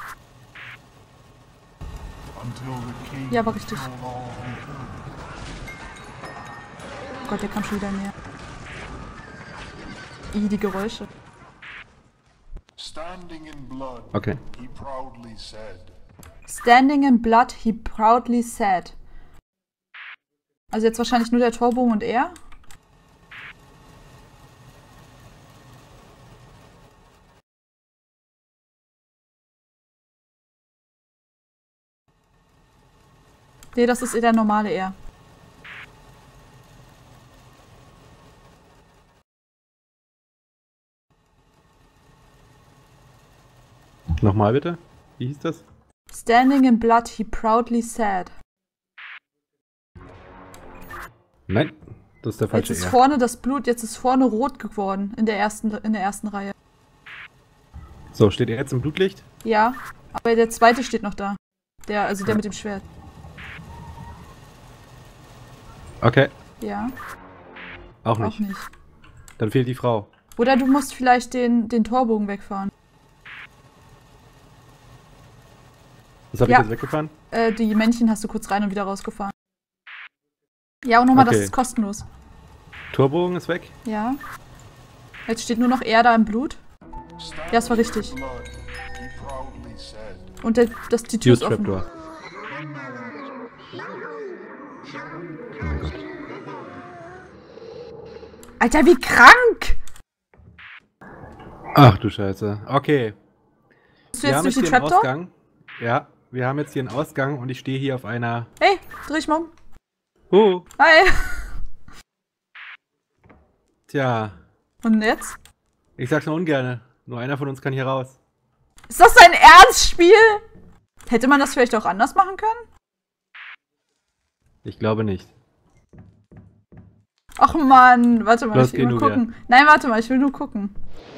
until the king Ja, war richtig. killed all he could. Oh Gott, der kam schon wieder näher. Ih, die Geräusche. Standing in blood, Okay. he proudly said, Standing in blood, he proudly said. Also jetzt wahrscheinlich nur der Torbogen und er? Nee, das ist eher der normale er. Nochmal bitte. Wie hieß das? Standing in blood, he proudly said. Nein, das ist der Jetzt falsche ist R. vorne das Blut, jetzt ist vorne rot geworden in der ersten, in der ersten Reihe. So, steht er jetzt im Blutlicht? Ja, aber der zweite steht noch da. Der, also der Ja. mit dem Schwert. Okay, Ja, auch auch nicht. nicht. Dann fehlt die Frau. Oder du musst vielleicht den, den Torbogen wegfahren. Was habe Ja. ich jetzt weggefahren? Äh, die Männchen hast du kurz rein und wieder rausgefahren. Ja, und nochmal, das Okay. ist kostenlos. Torbogen ist weg. Ja. Jetzt steht nur noch er da im Blut. Ja, es war richtig. Blood, he proudly said. Und der, das, die Tür Use ist offen. Trapdoor. Oh mein Gott. Alter, wie krank! Ach du Scheiße. Okay. Bist du Wir jetzt haben durch jetzt die hier einen Trapdoor? Ausgang. Ja, wir haben jetzt hier einen Ausgang und ich stehe hier auf einer... Hey, dreh ich mal um. Oh, Hi. tja. Und jetzt? Ich sag's nur ungerne. Nur einer von uns kann hier raus. Ist das dein Ernstspiel? Hätte man das vielleicht auch anders machen können? Ich glaube nicht. Ach man, warte mal, Los, ich will geh, mal Nubia. gucken. Nein, warte mal, ich will nur gucken.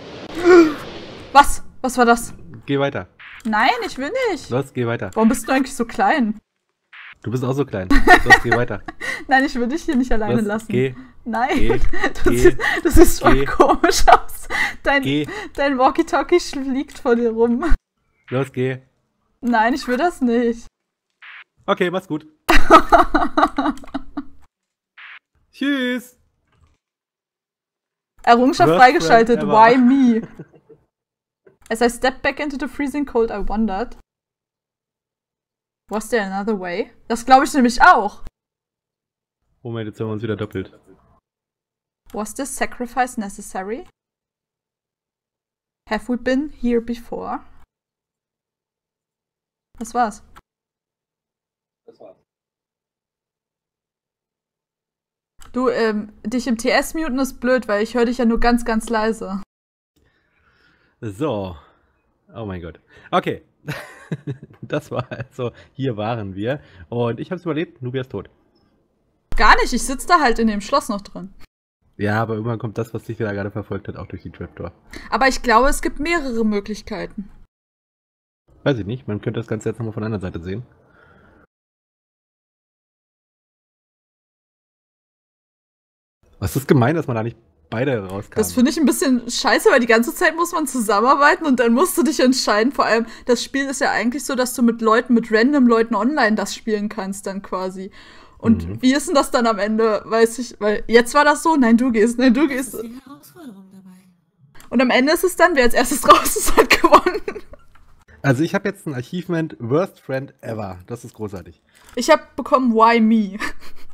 Was? Was war das? Geh weiter. Nein, ich will nicht. Los, geh weiter. Warum bist du eigentlich so klein? Du bist auch so klein. Los, geh weiter. Nein, ich will dich hier nicht alleine Los, lassen. geh. Nein, Geh. das, Geh. Ist, das ist voll Geh. komisch aus. Dein, Geh. dein Walkie-Talkie fliegt vor dir rum. Los, geh. Nein, ich will das nicht. Okay, mach's gut. Tschüss. Errungenschaft Worst freigeschaltet. friend Why ever. me? As I stepped back into the freezing cold, I wondered. Was there another way? Das glaube ich nämlich auch. Moment, jetzt haben wir uns wieder doppelt. Was this sacrifice necessary? Have we been here before? Das war's. Das war's. Du, ähm, dich im T S muten ist blöd, weil ich höre dich ja nur ganz, ganz leise. So. Oh mein Gott. Okay. Das war also, hier waren wir. Und ich hab's überlebt, Nubia ist tot. Gar nicht, ich sitze da halt in dem Schloss noch drin. Ja, aber irgendwann kommt das, was dich da gerade verfolgt hat, auch durch die Trapdoor. Aber ich glaube, es gibt mehrere Möglichkeiten. Weiß ich nicht, man könnte das Ganze jetzt nochmal von der anderen Seite sehen. Was ist gemein, dass man da nicht beide rauskam? Das finde ich ein bisschen scheiße, weil die ganze Zeit muss man zusammenarbeiten und dann musst du dich entscheiden. Vor allem, das Spiel ist ja eigentlich so, dass du mit Leuten, mit random Leuten online das spielen kannst dann quasi. Und Mhm. wie ist denn das dann am Ende? Weiß ich, weil jetzt war das so, nein, du gehst, nein, du Das gehst. ist die Herausforderung dabei. Und am Ende ist es dann, wer als erstes raus ist, hat gewonnen. Also ich habe jetzt ein Achievement Worst Friend Ever. Das ist großartig. Ich habe bekommen, why me?